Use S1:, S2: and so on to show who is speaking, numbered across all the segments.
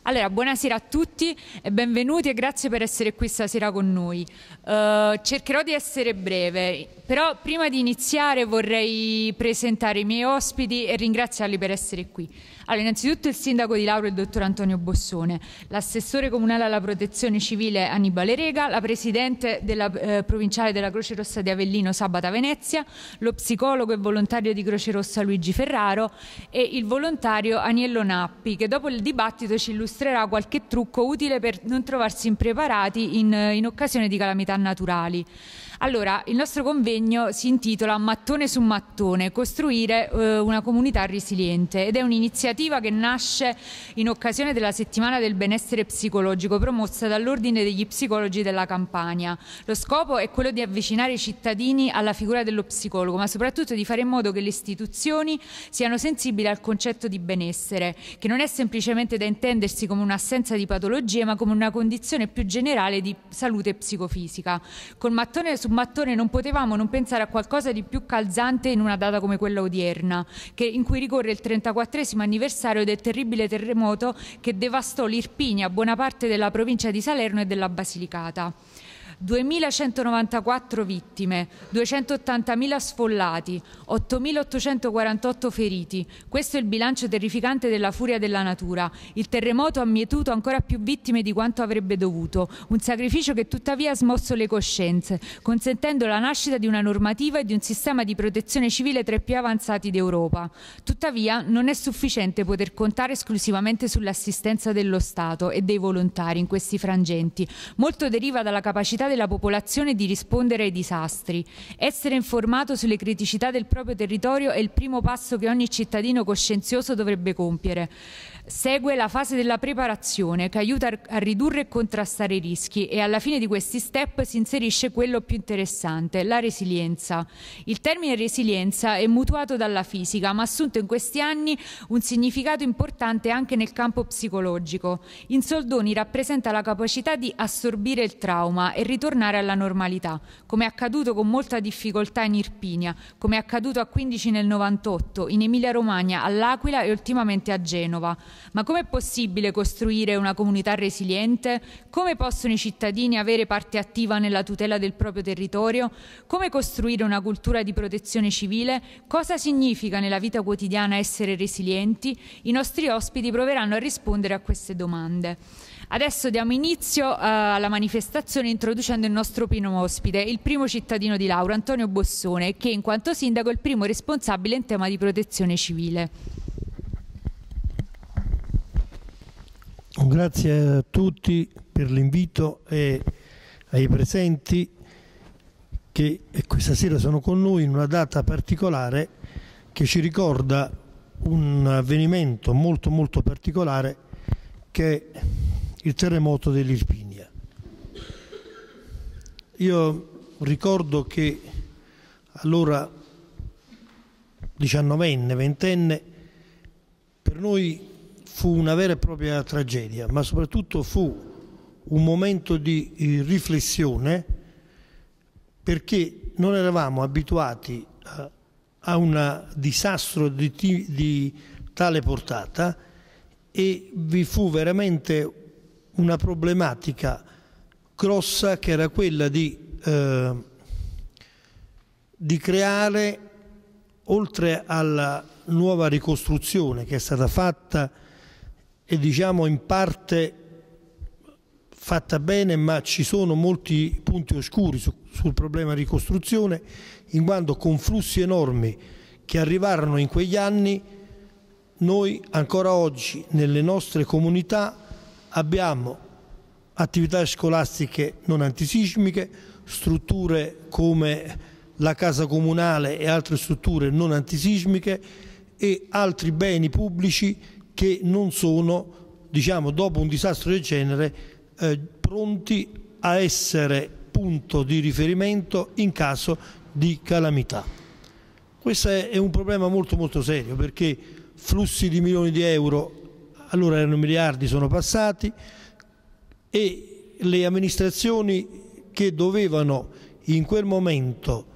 S1: Allora, buonasera a tutti e benvenuti e grazie per essere qui stasera con noi. Cercherò di essere breve, però prima di iniziare vorrei presentare i miei ospiti e ringraziarli per essere qui. Allora, innanzitutto il sindaco di Lauro, il dottor Antonio Bossone, l'assessore comunale alla protezione civile Annibale Rega, la presidente della provinciale della Croce Rossa di Avellino Sabata Venezia, lo psicologo e volontario di Croce Rossa Luigi Ferraro e il volontario Aniello Nappi, che dopo il dibattito ci illustrerà qualche trucco utile per non trovarsi impreparati in occasione di calamità naturali. Allora, il nostro convegno si intitola Mattone su mattone, costruire una comunità resiliente, ed è un'iniziativa che nasce in occasione della settimana del benessere psicologico promossa dall'Ordine degli Psicologi della Campania. Lo scopo è quello di avvicinare i cittadini alla figura dello psicologo, ma soprattutto di fare in modo che le istituzioni siano sensibili al concetto di benessere, che non è semplicemente da intendersi come un'assenza di patologie, ma come una condizione più generale di salute psicofisica. Col mattone su mattone non potevamo non pensare a qualcosa di più calzante in una data come quella odierna, in cui ricorre il 34° anniversario del terribile terremoto che devastò l'Irpinia, buona parte della provincia di Salerno e della Basilicata. 2.194 vittime, 280.000 sfollati, 8.848 feriti. Questo è il bilancio terrificante della furia della natura. Il terremoto ha mietuto ancora più vittime di quanto avrebbe dovuto, un sacrificio che tuttavia ha smosso le coscienze, consentendo la nascita di una normativa e di un sistema di protezione civile tra i più avanzati d'Europa. Tuttavia non è sufficiente poter contare esclusivamente sull'assistenza dello Stato e dei volontari in questi frangenti. Molto deriva dalla capacità della popolazione di rispondere ai disastri. Essere informato sulle criticità del proprio territorio è il primo passo che ogni cittadino coscienzioso dovrebbe compiere. Segue la fase della preparazione, che aiuta a ridurre e contrastare i rischi, e alla fine di questi step si inserisce quello più interessante, la resilienza. Il termine resilienza è mutuato dalla fisica, ma ha assunto in questi anni un significato importante anche nel campo psicologico. In soldoni rappresenta la capacità di assorbire il trauma e ritornare alla normalità, come è accaduto con molta difficoltà in Irpinia, come è accaduto a 15 nel 98, in Emilia-Romagna, all'Aquila e ultimamente a Genova. Ma com'è possibile costruire una comunità resiliente? Come possono i cittadini avere parte attiva nella tutela del proprio territorio? Come costruire una cultura di protezione civile? Cosa significa nella vita quotidiana essere resilienti? I nostri ospiti proveranno a rispondere a queste domande. Adesso diamo inizio alla manifestazione introducendo il nostro primo ospite, il primo cittadino di Lauro, Antonio Bossone, che in quanto sindaco è il primo responsabile in tema di protezione civile.
S2: Grazie a tutti per l'invito e ai presenti che questa sera sono con noi in una data particolare che ci ricorda un avvenimento molto molto particolare che è il terremoto dell'Irpinia. Io ricordo che allora 19enne, 20enne, per noi fu una vera e propria tragedia, ma soprattutto fu un momento di riflessione, perché non eravamo abituati a un disastro di tale portata e vi fu veramente una problematica grossa, che era quella di creare, oltre alla nuova ricostruzione che è stata fatta e diciamo in parte fatta bene, ma ci sono molti punti oscuri sul problema ricostruzione, in quanto con flussi enormi che arrivarono in quegli anni, noi ancora oggi nelle nostre comunità abbiamo attività scolastiche non antisismiche, strutture come la casa comunale e altre strutture non antisismiche e altri beni pubblici che non sono, diciamo, dopo un disastro del genere, pronti a essere punto di riferimento in caso di calamità. Questo è un problema molto molto serio, perché flussi di milioni di euro, allora erano miliardi, sono passati, e le amministrazioni che dovevano in quel momento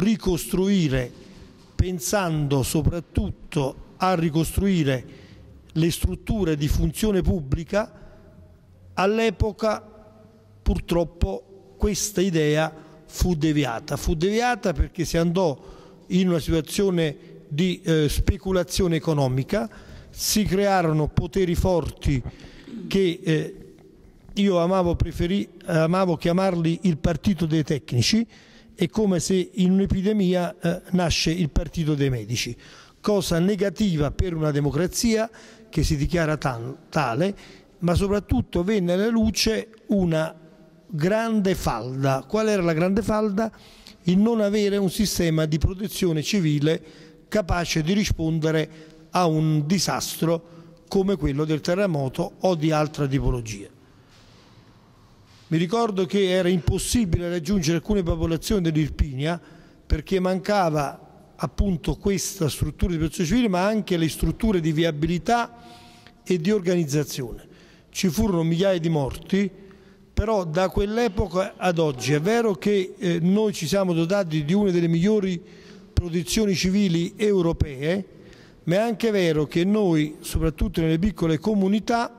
S2: ricostruire, pensando soprattutto a ricostruire le strutture di funzione pubblica, all'epoca purtroppo questa idea fu deviata perché si andò in una situazione di speculazione economica, si crearono poteri forti che io amavo chiamarli il partito dei tecnici. È come se in un'epidemia nasce il partito dei medici, cosa negativa per una democrazia che si dichiara tale, ma soprattutto venne alla luce una grande falda. Qual era la grande falda? Il non avere un sistema di protezione civile capace di rispondere a un disastro come quello del terremoto o di altra tipologia. Mi ricordo che era impossibile raggiungere alcune popolazioni dell'Irpinia perché mancava appunto questa struttura di protezione civile, ma anche le strutture di viabilità e di organizzazione. Ci furono migliaia di morti, però da quell'epoca ad oggi è vero che noi ci siamo dotati di una delle migliori protezioni civili europee, ma è anche vero che noi, soprattutto nelle piccole comunità,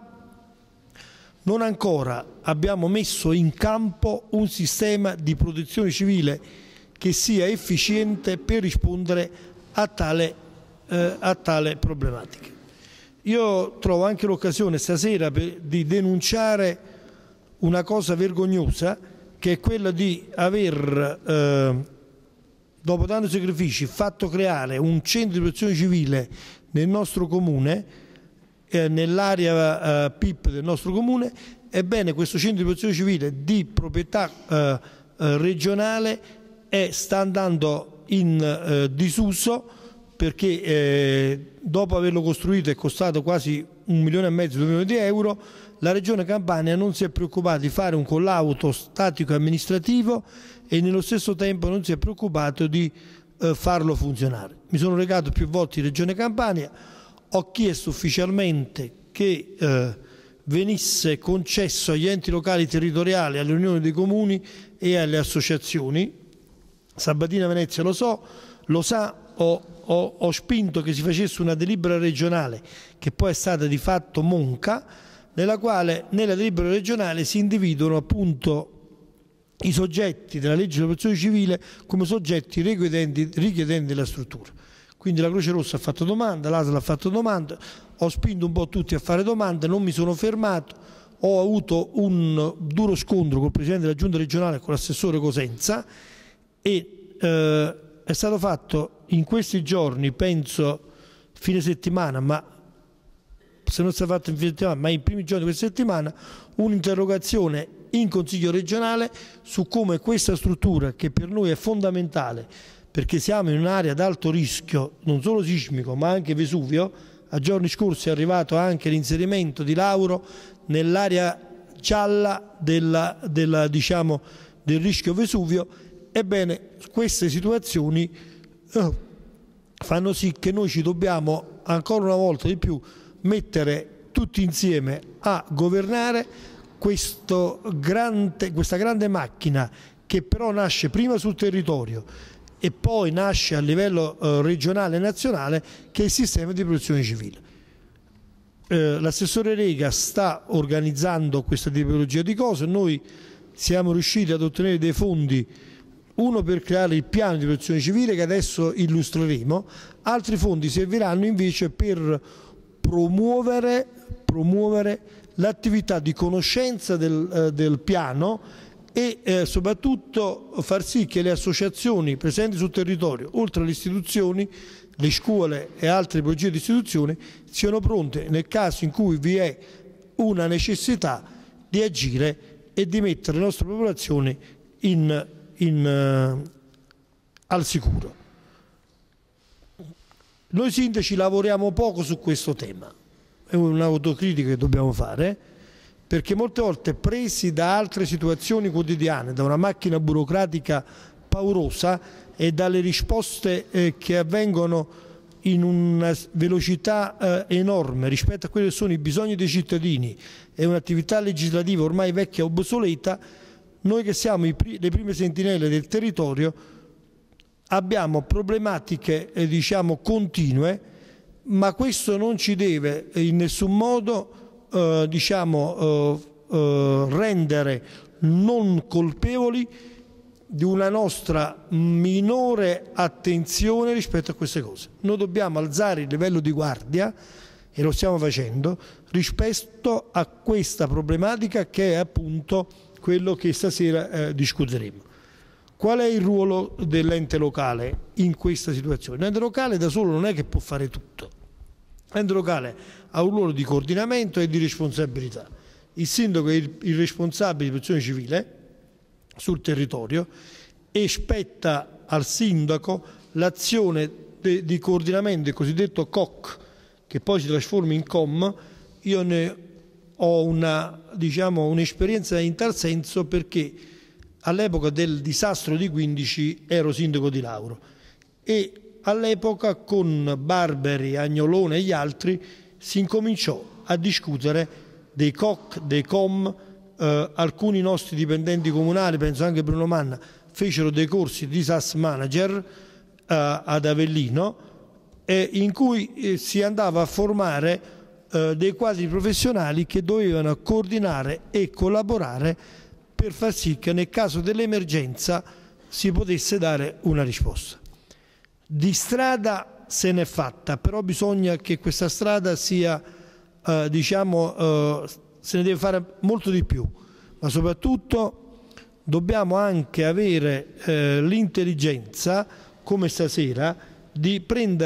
S2: non ancora abbiamo messo in campo un sistema di protezione civile che sia efficiente per rispondere a tale problematica. Io trovo anche l'occasione stasera di denunciare una cosa vergognosa, che è quella di aver, dopo tanti sacrifici, fatto creare un centro di protezione civile nel nostro comune, nell'area PIP del nostro comune. Ebbene, questo centro di protezione civile di proprietà regionale sta andando in disuso perché dopo averlo costruito è costato quasi 1,5 milioni, 2 milioni di euro. La Regione Campania non si è preoccupata di fare un collaudo statico amministrativo e nello stesso tempo non si è preoccupato di farlo funzionare. Mi sono recato più volte in Regione Campania, ho chiesto ufficialmente che venisse concesso agli enti locali territoriali, alle unioni dei comuni e alle associazioni. Sabatina Venezia lo sa, ho spinto che si facesse una delibera regionale che poi è stata di fatto monca, nella quale nella delibera regionale si individuano appunto i soggetti della legge di protezione civile come soggetti richiedenti la struttura. Quindi la Croce Rossa ha fatto domanda, l'ASL ha fatto domanda, ho spinto un po' tutti a fare domande, non mi sono fermato, ho avuto un duro scontro col Presidente della Giunta regionale e con l'assessore Cosenza e è stato fatto in questi giorni, penso fine settimana, ma se non è stato fatto in fine settimana, ma in primi giorni di questa settimana, un'interrogazione in Consiglio regionale su come questa struttura, che per noi è fondamentale, perché siamo in un'area ad alto rischio, non solo sismico, ma anche Vesuvio. A giorni scorsi è arrivato anche l'inserimento di Lauro nell'area gialla del rischio Vesuvio. Ebbene, queste situazioni fanno sì che noi ci dobbiamo ancora una volta di più mettere tutti insieme a governare questa grande macchina che però nasce prima sul territorio e poi nasce a livello regionale e nazionale, che è il sistema di protezione civile. L'assessore Rega sta organizzando questa tipologia di cose. Noi siamo riusciti ad ottenere dei fondi, uno per creare il piano di protezione civile che adesso illustreremo, altri fondi serviranno invece per promuovere l'attività di conoscenza del piano e soprattutto far sì che le associazioni presenti sul territorio, oltre alle istituzioni, le scuole e altre tipologie di istituzioni, siano pronte nel caso in cui vi è una necessità di agire e di mettere le nostre popolazioni al sicuro. Noi sindaci lavoriamo poco su questo tema, è un'autocritica che dobbiamo fare, perché molte volte presi da altre situazioni quotidiane, da una macchina burocratica paurosa e dalle risposte che avvengono in una velocità enorme rispetto a quelli che sono i bisogni dei cittadini e un'attività legislativa ormai vecchia e obsoleta, noi che siamo le prime sentinelle del territorio abbiamo problematiche continue, ma questo non ci deve in nessun modo rendere non colpevoli di una nostra minore attenzione rispetto a queste cose. Noi dobbiamo alzare il livello di guardia, e lo stiamo facendo, rispetto a questa problematica che è appunto quello che stasera discuteremo. Qual è il ruolo dell'ente locale in questa situazione? L'ente locale da solo non è che può fare tutto. L'ente locale ha un ruolo di coordinamento e di responsabilità. Il sindaco è il responsabile di protezione civile sul territorio e spetta al sindaco l'azione di coordinamento, il cosiddetto COC, che poi si trasforma in COM. Io ne ho un'esperienza in tal senso perché all'epoca del disastro di 15 ero sindaco di Lauro e all'epoca con Barberi, Agnolone e gli altri si incominciò a discutere dei COC, dei COM. Alcuni nostri dipendenti comunali, penso anche Bruno Manna, fecero dei corsi di disaster manager ad Avellino in cui si andava a formare dei quadri professionali che dovevano coordinare e collaborare per far sì che nel caso dell'emergenza si potesse dare una risposta. Di strada se n'è fatta, però bisogna che questa strada sia, se ne deve fare molto di più, ma soprattutto dobbiamo anche avere l'intelligenza, come stasera, di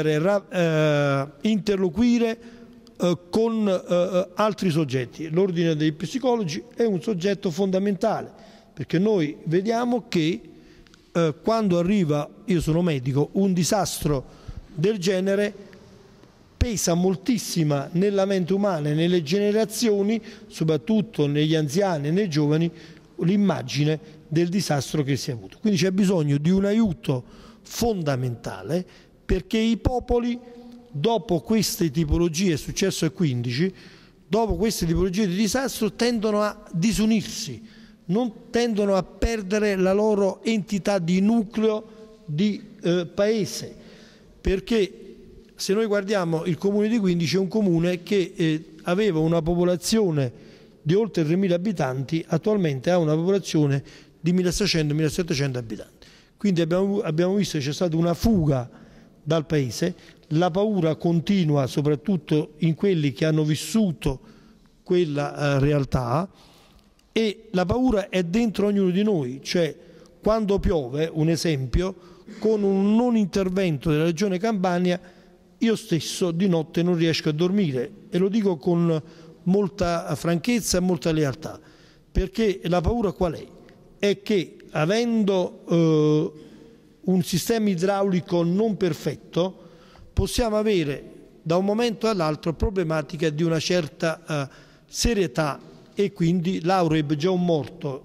S2: interloquire con altri soggetti. L'ordine dei psicologi è un soggetto fondamentale, perché noi vediamo che quando arriva, io sono medico, un disastro del genere pesa moltissima nella mente umana e nelle generazioni, soprattutto negli anziani e nei giovani, l'immagine del disastro che si è avuto. Quindi c'è bisogno di un aiuto fondamentale, perché i popoli dopo queste tipologie, è successo al 15, dopo queste tipologie di disastro tendono a disunirsi, non tendono a perdere la loro entità di nucleo di paese, perché se noi guardiamo il comune di Quindici è un comune che aveva una popolazione di oltre 3.000 abitanti, attualmente ha una popolazione di 1.600-1.700 abitanti. Quindi abbiamo visto che c'è stata una fuga dal paese, la paura continua soprattutto in quelli che hanno vissuto quella realtà, e la paura è dentro ognuno di noi, cioè quando piove, un esempio, con un non intervento della Regione Campania io stesso di notte non riesco a dormire, e lo dico con molta franchezza e molta lealtà, perché la paura qual è? È che avendo un sistema idraulico non perfetto possiamo avere da un momento all'altro problematiche di una certa serietà, e quindi Lauro ebbe già un morto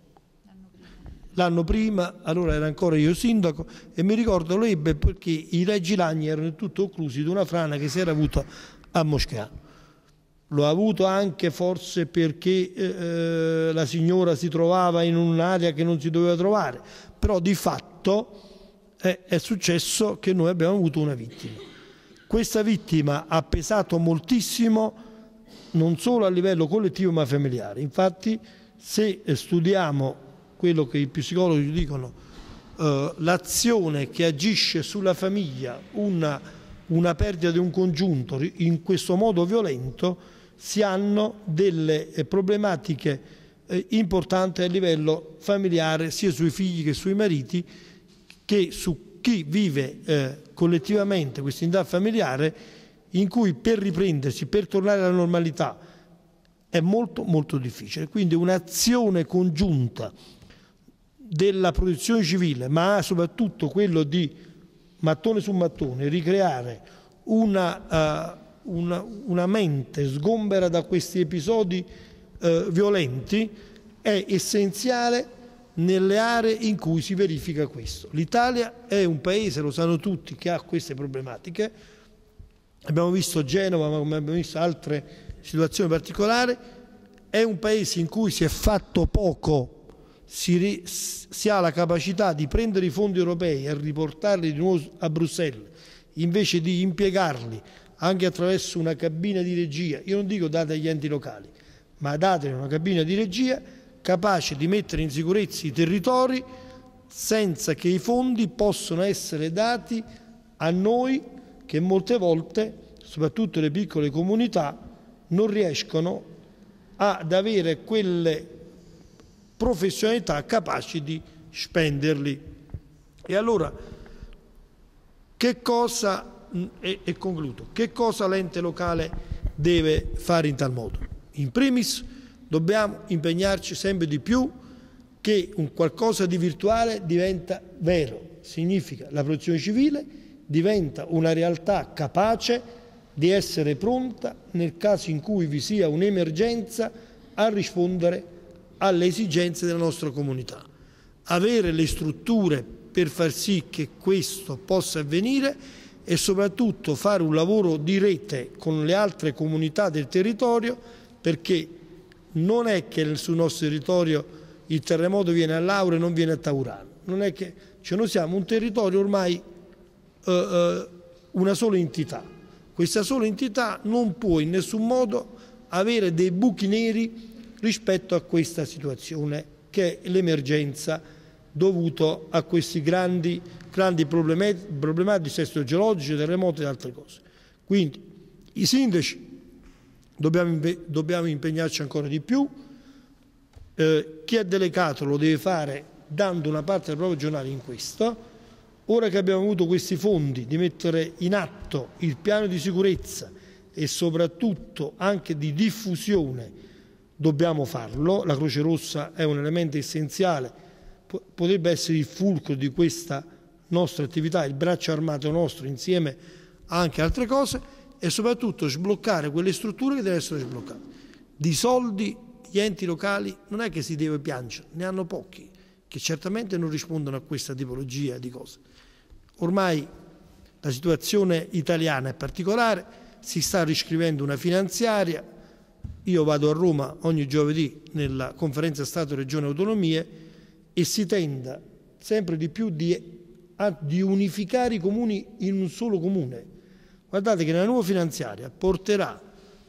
S2: l'anno prima, allora era ancora io sindaco, e mi ricordo lo ebbe perché i Reggi Lagni erano tutti occlusi di una frana che si era avuta a Moscano. Lo ha avuto anche forse perché la signora si trovava in un'area che non si doveva trovare, però di fatto è successo che noi abbiamo avuto una vittima. Questa vittima ha pesato moltissimo non solo a livello collettivo ma familiare. Infatti se studiamo quello che i psicologi dicono, l'azione che agisce sulla famiglia, una perdita di un congiunto in questo modo violento, si hanno delle problematiche importanti a livello familiare, sia sui figli che sui mariti, che su chi vive collettivamente questa unità familiare, in cui per riprendersi, per tornare alla normalità è molto molto difficile. Quindi un'azione congiunta della protezione civile, ma soprattutto quello di mattone su mattone ricreare una mente sgombera da questi episodi violenti, è essenziale nelle aree in cui si verifica questo. L'Italia è un paese, lo sanno tutti, che ha queste problematiche. Abbiamo visto Genova, ma come abbiamo visto altre situazioni particolari. È un paese in cui si è fatto poco, si ha la capacità di prendere i fondi europei e riportarli di nuovo a Bruxelles, invece di impiegarli anche attraverso una cabina di regia, io non dico date agli enti locali, ma date una cabina di regia capace di mettere in sicurezza i territori senza che i fondi possano essere dati a noi che molte volte, soprattutto le piccole comunità, non riescono ad avere quelle professionalità capaci di spenderli. E allora, che cosa, e concludo, che cosa l'ente locale deve fare in tal modo? In primis dobbiamo impegnarci sempre di più che un qualcosa di virtuale diventa vero, significa la protezione civile diventa una realtà capace di essere pronta nel caso in cui vi sia un'emergenza a rispondere alle esigenze della nostra comunità. Avere le strutture per far sì che questo possa avvenire e soprattutto fare un lavoro di rete con le altre comunità del territorio, perché non è che sul nostro territorio il terremoto viene a Lauro e non viene a Taurano, non è che noi siamo un territorio ormai una sola entità. Questa sola entità non può in nessun modo avere dei buchi neri rispetto a questa situazione che è l'emergenza dovuto a questi grandi problematiche di dissesto geologico, terremoti e altre cose. Quindi i sindaci dobbiamo impegnarci ancora di più, chi è delegato lo deve fare dando una parte del proprio giornale in questo. Ora che abbiamo avuto questi fondi di mettere in atto il piano di sicurezza e soprattutto anche di diffusione, dobbiamo farlo. La Croce Rossa è un elemento essenziale, potrebbe essere il fulcro di questa nostra attività, il braccio armato nostro insieme a anche altre cose, e soprattutto sbloccare quelle strutture che devono essere sbloccate. Di soldi gli enti locali non è che si deve piangere, ne hanno pochi, che certamente non rispondono a questa tipologia di cose. Ormai la situazione italiana è particolare, si sta riscrivendo una finanziaria. Io vado a Roma ogni giovedì nella conferenza Stato-Regione Autonomie e si tenda sempre di più di unificare i comuni in un solo comune. Guardate che la nuova finanziaria porterà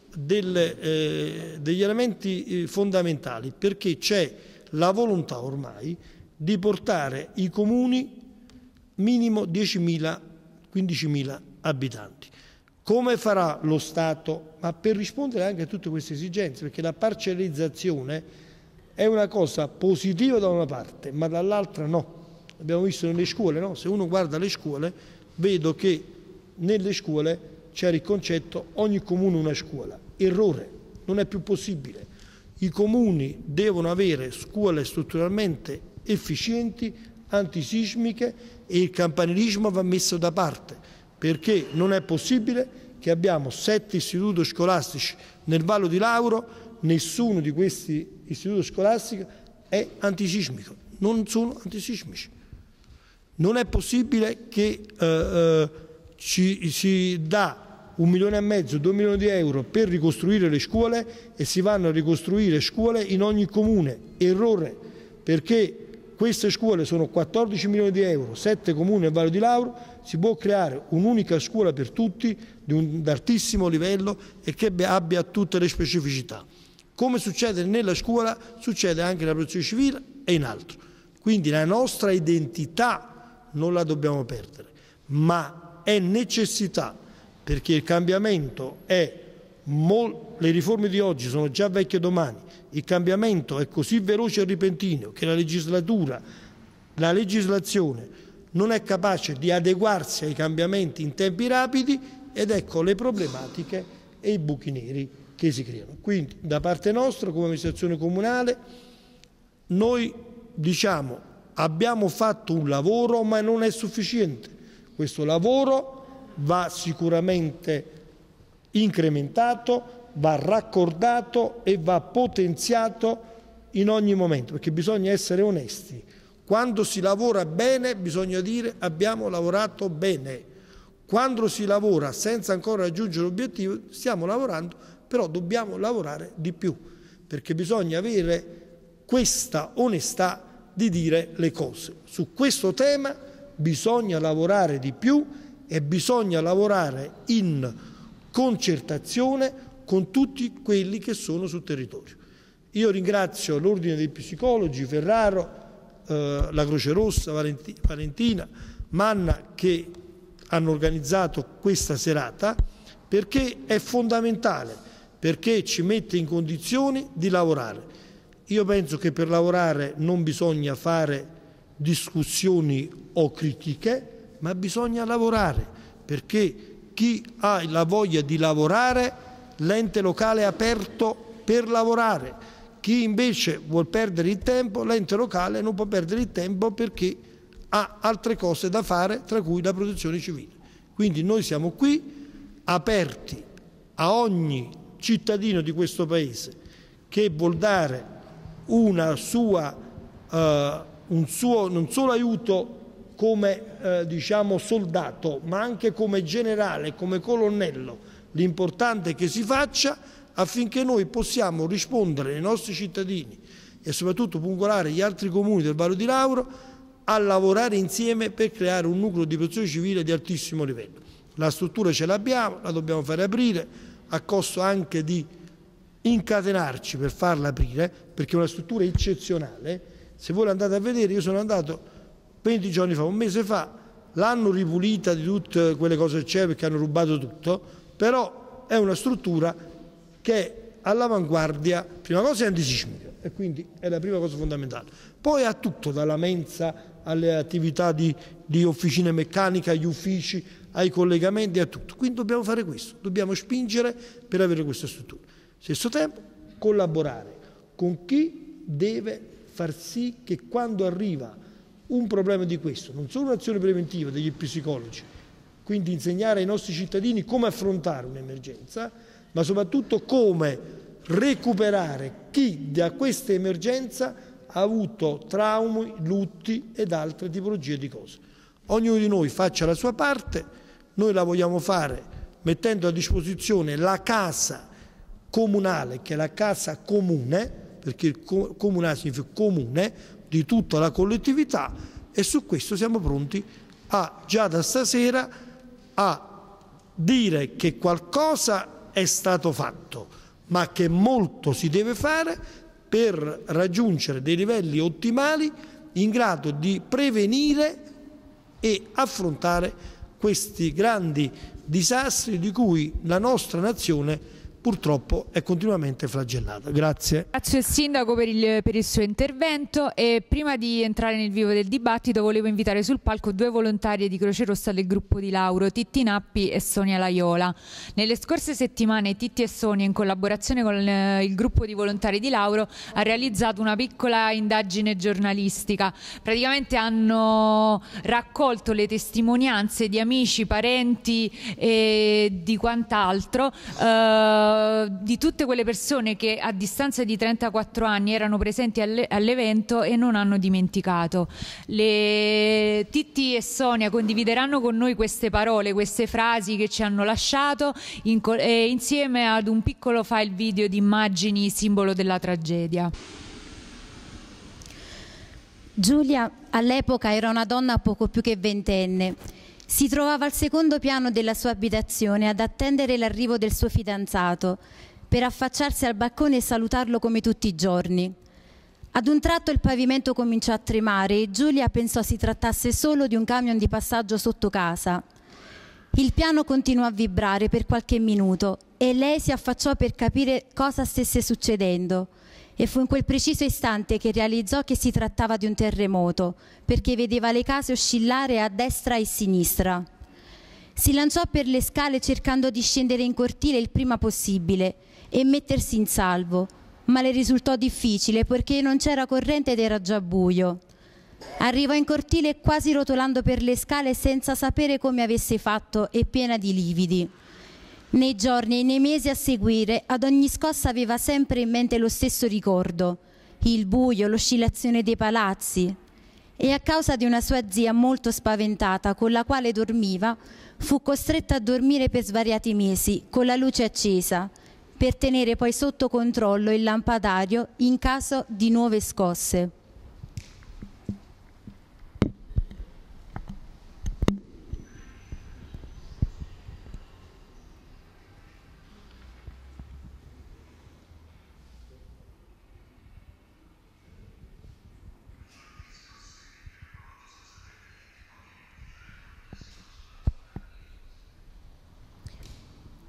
S2: degli elementi fondamentali, perché c'è la volontà ormai di portare i comuni minimo 10.000, 15.000 abitanti. Come farà lo Stato? Ma per rispondere anche a tutte queste esigenze, perché la parcellizzazione è una cosa positiva da una parte, ma dall'altra no. Abbiamo visto nelle scuole, no? Se uno guarda le scuole, vedo che nelle scuole c'era il concetto ogni comune una scuola. Errore, non è più possibile. I comuni devono avere scuole strutturalmente efficienti, antisismiche, e il campanilismo va messo da parte, perché non è possibile che abbiamo 7 istituti scolastici nel Vallo di Lauro, nessuno di questi istituti scolastici è antisismico, non sono antisismici. Non è possibile che si dà 1,5 milioni, 2 milioni di euro per ricostruire le scuole e si vanno a ricostruire scuole in ogni comune. Errore, perché queste scuole sono 14 milioni di euro, 7 comuni a Valle di Lauro, si può creare un'unica scuola per tutti di un altissimo livello e che abbia tutte le specificità. Come succede nella scuola, succede anche nella protezione civile e in altro. Quindi la nostra identità non la dobbiamo perdere, ma è necessità, perché il cambiamento è le riforme di oggi sono già vecchie domani. Il cambiamento è così veloce e repentino che la legislazione non è capace di adeguarsi ai cambiamenti in tempi rapidi, ed ecco le problematiche e i buchi neri che si creano. Quindi da parte nostra, come amministrazione comunale, noi diciamo abbiamo fatto un lavoro, ma non è sufficiente. Questo lavoro va sicuramente incrementato, va raccordato e va potenziato in ogni momento, perché bisogna essere onesti. Quando si lavora bene bisogna dire abbiamo lavorato bene. Quando si lavora senza ancora raggiungere l'obiettivo, stiamo lavorando, però dobbiamo lavorare di più, perché bisogna avere questa onestà di dire le cose. Su questo tema bisogna lavorare di più e bisogna lavorare in concertazione con tutti quelli che sono sul territorio. Io ringrazio l'Ordine dei Psicologi, Ferraro, la Croce Rossa, Valentina, Manna, che hanno organizzato questa serata, perché è fondamentale, perché ci mette in condizioni di lavorare. Io penso che per lavorare non bisogna fare discussioni o critiche, ma bisogna lavorare, perché chi ha la voglia di lavorare, l'ente locale è aperto per lavorare. Chi invece vuol perdere il tempo, l'ente locale non può perdere il tempo perché ha altre cose da fare, tra cui la protezione civile. Quindi noi siamo qui aperti a ogni cittadino di questo Paese che vuol dare non solo aiuto come soldato, ma anche come generale, come colonnello. L'importante è che si faccia affinché noi possiamo rispondere ai nostri cittadini e soprattutto pungolare gli altri comuni del Vallo di Lauro a lavorare insieme per creare un nucleo di protezione civile di altissimo livello. La struttura ce l'abbiamo, la dobbiamo fare aprire, a costo anche di incatenarci per farla aprire, perché è una struttura eccezionale. Se voi andate a vedere, io sono andato 20 giorni fa, un mese fa, l'hanno ripulita di tutte quelle cose che c'è perché hanno rubato tutto, però è una struttura che è all'avanguardia, prima cosa è antisismica e quindi è la prima cosa fondamentale. Poi ha tutto, dalla mensa alle attività di officina meccanica, agli uffici, ai collegamenti, a tutto. Quindi dobbiamo fare questo, dobbiamo spingere per avere questa struttura. Allo stesso tempo collaborare con chi deve far sì che quando arriva un problema di questo, non solo un'azione preventiva degli psicologi, quindi insegnare ai nostri cittadini come affrontare un'emergenza, ma soprattutto come recuperare chi da questa emergenza ha avuto traumi, lutti ed altre tipologie di cose. Ognuno di noi faccia la sua parte, noi la vogliamo fare mettendo a disposizione la casa comunale, che è la casa comune, perché il comunale significa comune, di tutta la collettività, e su questo siamo pronti già da stasera a dire che qualcosa è stato fatto, ma che molto si deve fare per raggiungere dei livelli ottimali in grado di prevenire e affrontare questi grandi disastri di cui la nostra nazione purtroppo è continuamente flagellata. Grazie.
S1: Grazie al Sindaco per il suo intervento, e prima di entrare nel vivo del dibattito volevo invitare sul palco due volontarie di Croce Rossa del gruppo di Lauro, Titti Nappi e Sonia Laiola. Nelle scorse settimane Titti e Sonia, in collaborazione con il gruppo di volontari di Lauro, ha realizzato una piccola indagine giornalistica. Praticamente hanno raccolto le testimonianze di amici, parenti e di quant'altro, di tutte quelle persone che a distanza di 34 anni erano presenti all'evento e non hanno dimenticato. Titti e Sonia condivideranno con noi queste parole, queste frasi che ci hanno lasciato insieme ad un piccolo file video di immagini simbolo della tragedia.
S3: Giulia all'epoca era una donna poco più che ventenne. Si trovava al secondo piano della sua abitazione ad attendere l'arrivo del suo fidanzato per affacciarsi al balcone e salutarlo come tutti i giorni. Ad un tratto il pavimento cominciò a tremare e Giulia pensò si trattasse solo di un camion di passaggio sotto casa. Il piano continuò a vibrare per qualche minuto e lei si affacciò per capire cosa stesse succedendo. E fu in quel preciso istante che realizzò che si trattava di un terremoto, perché vedeva le case oscillare a destra e a sinistra. Si lanciò per le scale cercando di scendere in cortile il prima possibile e mettersi in salvo, ma le risultò difficile perché non c'era corrente ed era già buio. Arrivò in cortile quasi rotolando per le scale senza sapere come avesse fatto e piena di lividi. Nei giorni e nei mesi a seguire, ad ogni scossa aveva sempre in mente lo stesso ricordo, il buio, l'oscillazione dei palazzi. E a causa di una sua zia molto spaventata, con la quale dormiva, fu costretta a dormire per svariati mesi, con la luce accesa, per tenere poi sotto controllo il lampadario in caso di nuove scosse.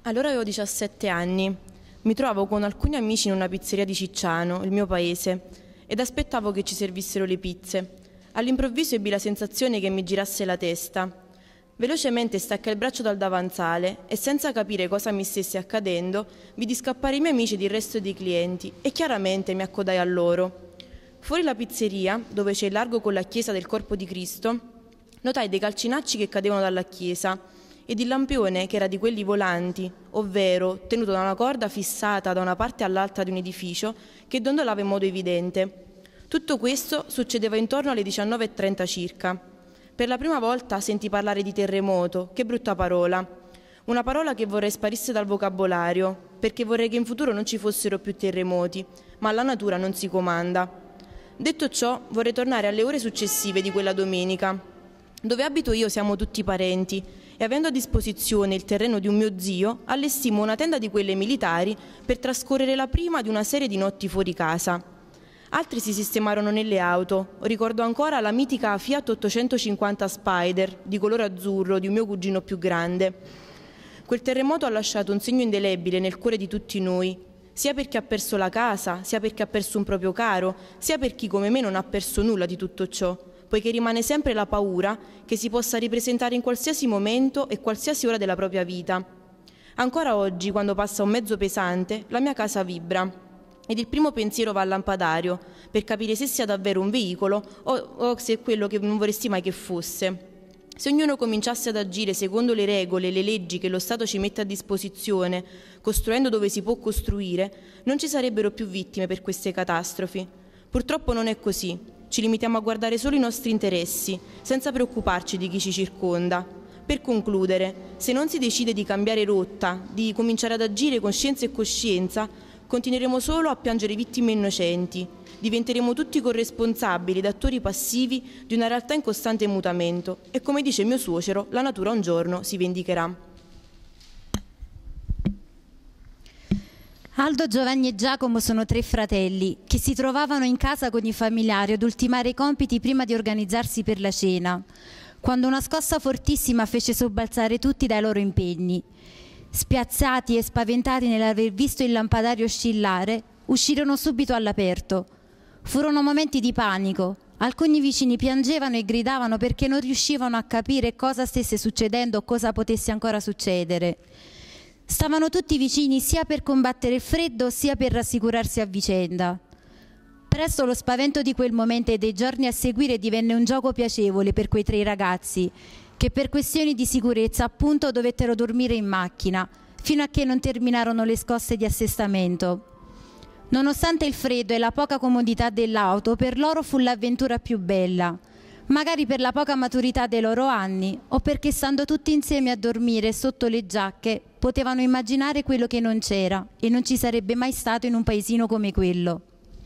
S4: Allora avevo 17 anni. Mi trovavo con alcuni amici in una pizzeria di Cicciano, il mio paese, ed aspettavo che ci servissero le pizze. All'improvviso ebbi la sensazione che mi girasse la testa. Velocemente staccai il braccio dal davanzale e, senza capire cosa mi stesse accadendo, vidi scappare i miei amici ed il resto dei clienti e chiaramente mi accodai a loro. Fuori la pizzeria, dove c'è il largo con la chiesa del Corpo di Cristo, notai dei calcinacci che cadevano dalla chiesa ed il lampione, che era di quelli volanti, ovvero tenuto da una corda fissata da una parte all'altra di un edificio, che dondolava in modo evidente. Tutto questo succedeva intorno alle 19:30 circa. Per la prima volta sentì parlare di terremoto, che brutta parola. Una parola che vorrei sparisse dal vocabolario, perché vorrei che in futuro non ci fossero più terremoti, ma la natura non si comanda. Detto ciò, vorrei tornare alle ore successive di quella domenica. Dove abito io siamo tutti parenti e, avendo a disposizione il terreno di un mio zio, allestimmo una tenda di quelle militari per trascorrere la prima di una serie di notti fuori casa. Altri si sistemarono nelle auto. Ricordo ancora la mitica Fiat 850 Spider di colore azzurro di un mio cugino più grande. Quel terremoto ha lasciato un segno indelebile nel cuore di tutti noi, sia per chi ha perso la casa, sia per chi ha perso un proprio caro, sia per chi come me non ha perso nulla di tutto ciò, poiché rimane sempre la paura che si possa ripresentare in qualsiasi momento e qualsiasi ora della propria vita. Ancora oggi, quando passa un mezzo pesante, la mia casa vibra. Ed il primo pensiero va al lampadario, per capire se sia davvero un veicolo o se è quello che non vorresti mai che fosse. Se ognuno cominciasse ad agire secondo le regole e le leggi che lo Stato ci mette a disposizione, costruendo dove si può costruire, non ci sarebbero più vittime per queste catastrofi. Purtroppo non è così. Ci limitiamo a guardare solo i nostri interessi, senza preoccuparci di chi ci circonda. Per concludere, se non si decide di cambiare rotta, di cominciare ad agire con scienza e coscienza, continueremo solo a piangere vittime innocenti. Diventeremo tutti corresponsabili ed attori passivi di una realtà in costante mutamento e, come dice mio suocero, la natura un giorno si vendicherà.
S3: Aldo, Giovanni e Giacomo sono 3 fratelli che si trovavano in casa con i familiari ad ultimare i compiti prima di organizzarsi per la cena, quando una scossa fortissima fece sobbalzare tutti dai loro impegni. Spiazzati e spaventati nell'aver visto il lampadario oscillare, uscirono subito all'aperto. Furono momenti di panico. Alcuni vicini piangevano e gridavano perché non riuscivano a capire cosa stesse succedendo o cosa potesse ancora succedere. Stavano tutti vicini sia per combattere il freddo sia per rassicurarsi a vicenda. Presto lo spavento di quel momento e dei giorni a seguire divenne un gioco piacevole per quei 3 ragazzi, che per questioni di sicurezza appunto dovettero dormire in macchina, fino a che non terminarono le scosse di assestamento. Nonostante il freddo e la poca comodità dell'auto, per loro fu l'avventura più bella, magari per la poca maturità dei loro anni o perché, stando tutti insieme a dormire sotto le giacche, potevano immaginare quello che non c'era e non ci sarebbe mai stato in un paesino come quello.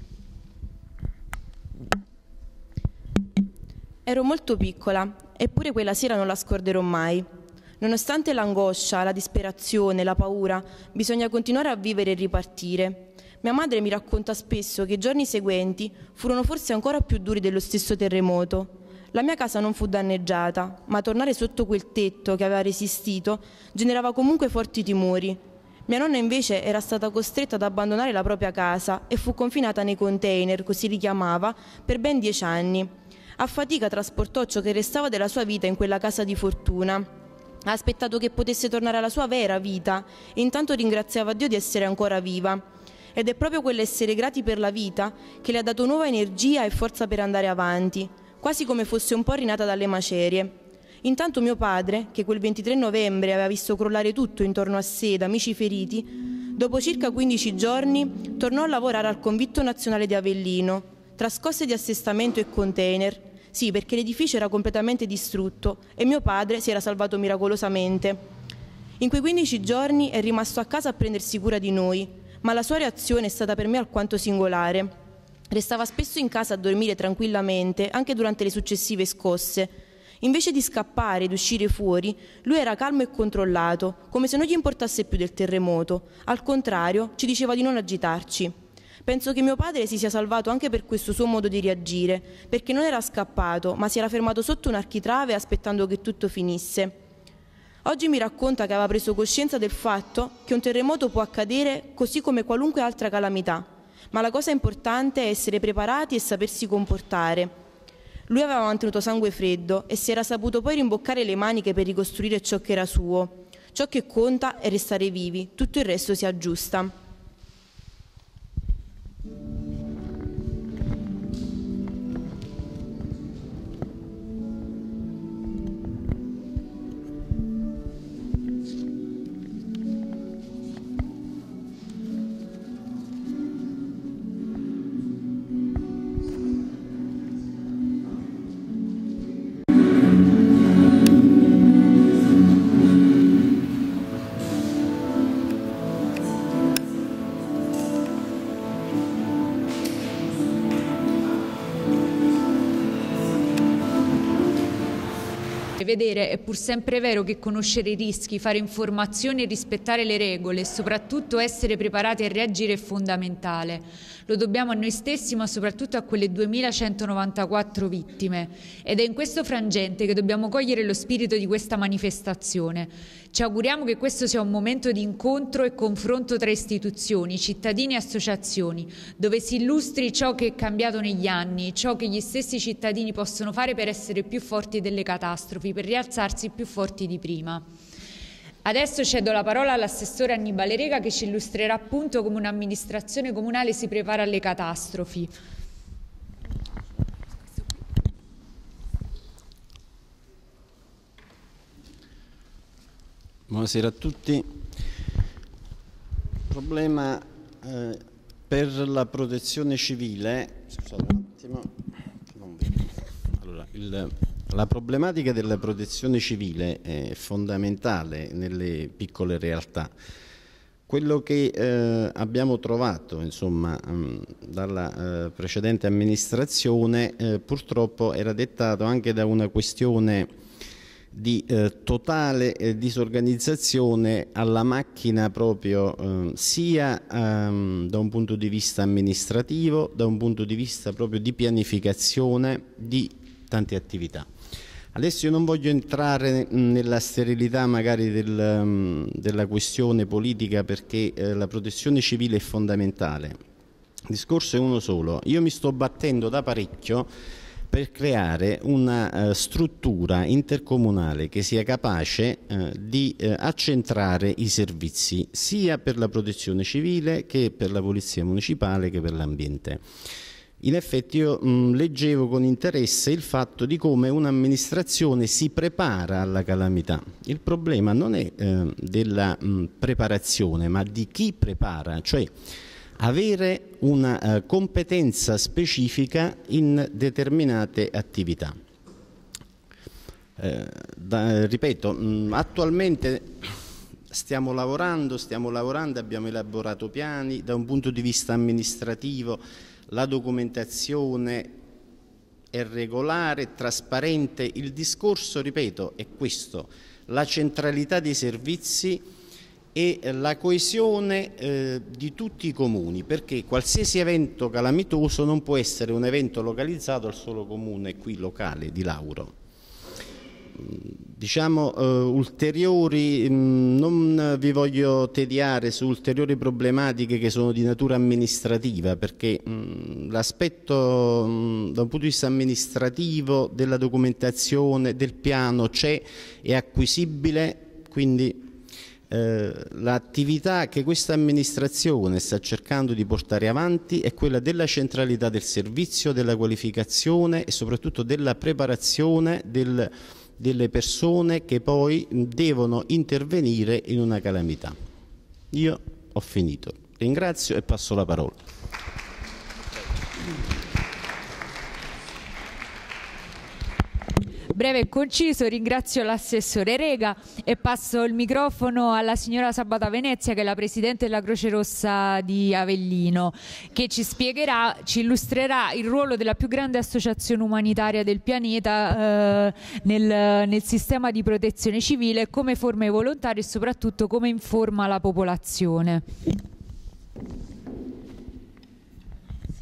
S4: Ero molto piccola, eppure quella sera non la scorderò mai. Nonostante l'angoscia, la disperazione, la paura, bisogna continuare a vivere e ripartire. Mia madre mi racconta spesso che i giorni seguenti furono forse ancora più duri dello stesso terremoto. La mia casa non fu danneggiata, ma tornare sotto quel tetto che aveva resistito generava comunque forti timori. Mia nonna invece era stata costretta ad abbandonare la propria casa e fu confinata nei container, così li chiamava, per ben 10 anni. A fatica trasportò ciò che restava della sua vita in quella casa di fortuna. Ha aspettato che potesse tornare alla sua vera vita e intanto ringraziava Dio di essere ancora viva. Ed è proprio quell'essere grati per la vita che le ha dato nuova energia e forza per andare avanti, quasi come fosse un po' rinata dalle macerie. Intanto mio padre, che quel 23 novembre aveva visto crollare tutto intorno a sé da amici feriti, dopo circa 15 giorni tornò a lavorare al Convitto Nazionale di Avellino, tra scosse di assestamento e container. Sì, perché l'edificio era completamente distrutto e mio padre si era salvato miracolosamente. In quei 15 giorni è rimasto a casa a prendersi cura di noi, ma la sua reazione è stata per me alquanto singolare. Restava spesso in casa a dormire tranquillamente, anche durante le successive scosse. Invece di scappare ed uscire fuori, lui era calmo e controllato, come se non gli importasse più del terremoto. Al contrario, ci diceva di non agitarci. Penso che mio padre si sia salvato anche per questo suo modo di reagire, perché non era scappato, ma si era fermato sotto un architrave aspettando che tutto finisse. Oggi mi racconta che aveva preso coscienza del fatto che un terremoto può accadere così come qualunque altra calamità, ma la cosa importante è essere preparati e sapersi comportare. Lui aveva mantenuto sangue freddo e si era saputo poi rimboccare le maniche per ricostruire ciò che era suo. Ciò che conta è restare vivi, tutto il resto si aggiusta.
S1: Vedere è pur sempre vero che conoscere i rischi, fare informazioni e rispettare le regole e soprattutto essere preparati a reagire è fondamentale. Lo dobbiamo a noi stessi, ma soprattutto a quelle 2194 vittime. Ed è in questo frangente che dobbiamo cogliere lo spirito di questa manifestazione. Ci auguriamo che questo sia un momento di incontro e confronto tra istituzioni, cittadini e associazioni, dove si illustri ciò che è cambiato negli anni, ciò che gli stessi cittadini possono fare per essere più forti delle catastrofi, per rialzarsi più forti di prima. Adesso cedo la parola all'assessore Annibale Rega, che ci illustrerà appunto come un'amministrazione comunale si prepara alle catastrofi.
S5: Buonasera a tutti. Il problema per la protezione civile, scusate un attimo, non vedo. Allora, la problematica della protezione civile è fondamentale nelle piccole realtà. Quello che abbiamo trovato, insomma, dalla precedente amministrazione purtroppo era dettato anche da una questione di totale disorganizzazione alla macchina proprio sia da un punto di vista amministrativo, da un punto di vista proprio di pianificazione di tante attività. Adesso io non voglio entrare nella sterilità magari della questione politica, perché la protezione civile è fondamentale. Il discorso è uno solo. Io mi sto battendo da parecchio per creare una struttura intercomunale che sia capace di accentrare i servizi sia per la protezione civile che per la polizia municipale che per l'ambiente. In effetti io leggevo con interesse il fatto di come un'amministrazione si prepara alla calamità. Il problema non è della preparazione, ma di chi prepara, cioè avere una competenza specifica in determinate attività. Ripeto, attualmente stiamo lavorando, abbiamo elaborato piani, da un punto di vista amministrativo la documentazione è regolare, trasparente. Il discorso, ripeto, è questo: la centralità dei servizi e la coesione di tutti i comuni, perché qualsiasi evento calamitoso non può essere un evento localizzato al solo comune qui locale di Lauro. Diciamo ulteriori, non vi voglio tediare su ulteriori problematiche che sono di natura amministrativa, perché l'aspetto da un punto di vista amministrativo della documentazione, del piano c'è, è acquisibile, quindi l'attività che questa amministrazione sta cercando di portare avanti è quella della centralità del servizio, della qualificazione e soprattutto della preparazione delle persone che poi devono intervenire in una calamità. Io ho finito. Ringrazio e passo la parola.
S1: Breve e conciso, ringrazio l'assessore Rega e passo il microfono alla signora Sabata Venezia, che è la presidente della Croce Rossa di Avellino, che ci spiegherà, ci illustrerà il ruolo della più grande associazione umanitaria del pianeta nel sistema di protezione civile, come forma i volontari e soprattutto come informa la popolazione.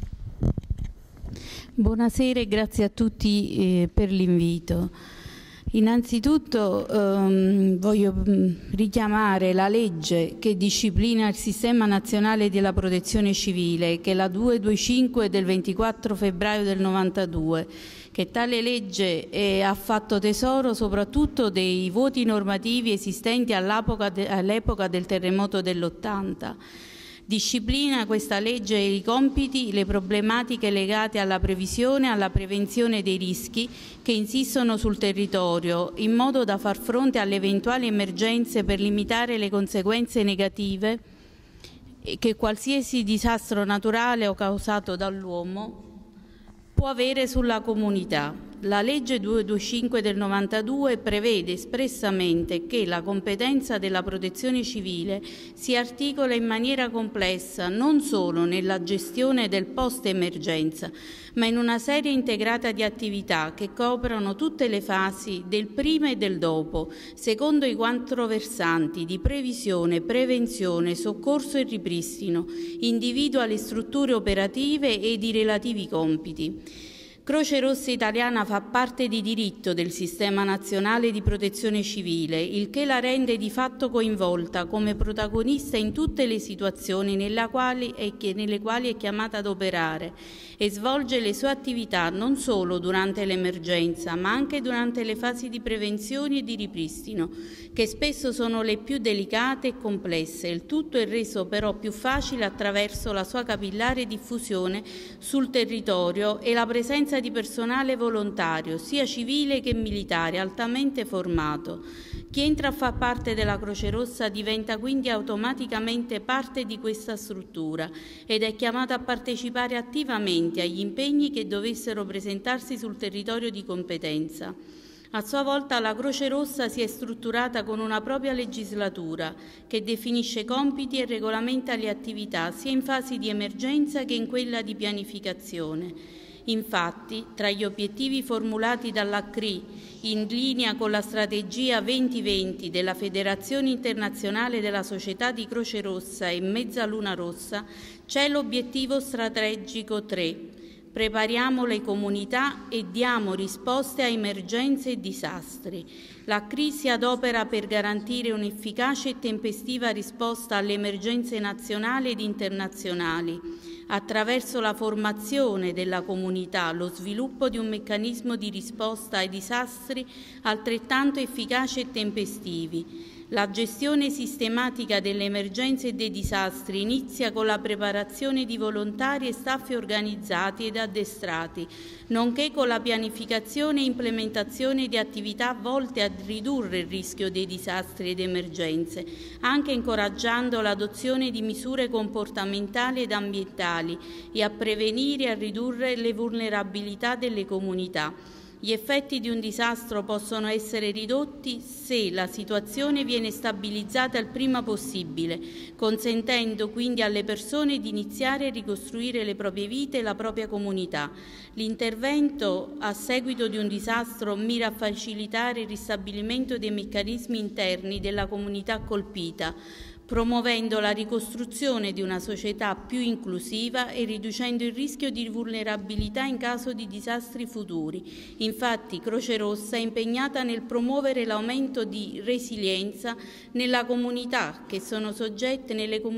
S6: Buonasera e grazie a tutti per l'invito. Innanzitutto voglio richiamare la legge che disciplina il Sistema Nazionale della Protezione Civile, che è la 225 del 24 febbraio del 92, che tale legge ha fatto tesoro soprattutto dei voti normativi esistenti all'epoca del terremoto dell'80. Disciplina questa legge i compiti, le problematiche legate alla previsione e alla prevenzione dei rischi che insistono sul territorio, in modo da far fronte alle eventuali emergenze per limitare le conseguenze negative che qualsiasi disastro naturale o causato dall'uomo può avere sulla comunità. La legge 225 del 92 prevede espressamente che la competenza della protezione civile si articola in maniera complessa non solo nella gestione del post-emergenza, ma in una serie integrata di attività che coprono tutte le fasi del prima e del dopo, secondo i 4 versanti di previsione, prevenzione, soccorso e ripristino, individua le strutture operative ed i relativi compiti. Croce Rossa Italiana fa parte di diritto del Sistema Nazionale di Protezione Civile, il che la rende di fatto coinvolta come protagonista in tutte le situazioni nelle quali è chiamata ad operare e svolge le sue attività non solo durante l'emergenza, ma anche durante le fasi di prevenzione e di ripristino, che spesso sono le più delicate e complesse. Il tutto è reso però più facile attraverso la sua capillare diffusione sul territorio e la presenza di personale volontario, sia civile che militare, altamente formato. Chi entra a far parte della Croce Rossa diventa quindi automaticamente parte di questa struttura ed è chiamato a partecipare attivamente agli impegni che dovessero presentarsi sul territorio di competenza. A sua volta la Croce Rossa si è strutturata con una propria legislatura che definisce compiti e regolamenta le attività sia in fasi di emergenza che in quella di pianificazione. Infatti, tra gli obiettivi formulati dall'ACRI, in linea con la strategia 2020 della Federazione Internazionale della Società di Croce Rossa e Mezzaluna Rossa, c'è l'obiettivo strategico 3. Prepariamo le comunità e diamo risposte a emergenze e disastri. L'ACRI si adopera per garantire un'efficace e tempestiva risposta alle emergenze nazionali ed internazionali, attraverso la formazione della comunità, lo sviluppo di un meccanismo di risposta ai disastri altrettanto efficaci e tempestivi. La gestione sistematica delle emergenze e dei disastri inizia con la preparazione di volontari e staff organizzati ed addestrati, nonché con la pianificazione e implementazione di attività volte a ridurre il rischio dei disastri ed emergenze, anche incoraggiando l'adozione di misure comportamentali ed ambientali e a prevenire e a ridurre le vulnerabilità delle comunità. Gli effetti di un disastro possono essere ridotti se la situazione viene stabilizzata il prima possibile, consentendo quindi alle persone di iniziare a ricostruire le proprie vite e la propria comunità. L'intervento a seguito di un disastro mira a facilitare il ristabilimento dei meccanismi interni della comunità colpita, promuovendo la ricostruzione di una società più inclusiva e riducendo il rischio di vulnerabilità in caso di disastri futuri. Infatti, Croce Rossa è impegnata nel promuovere l'aumento di resilienza nelle comunità che sono soggette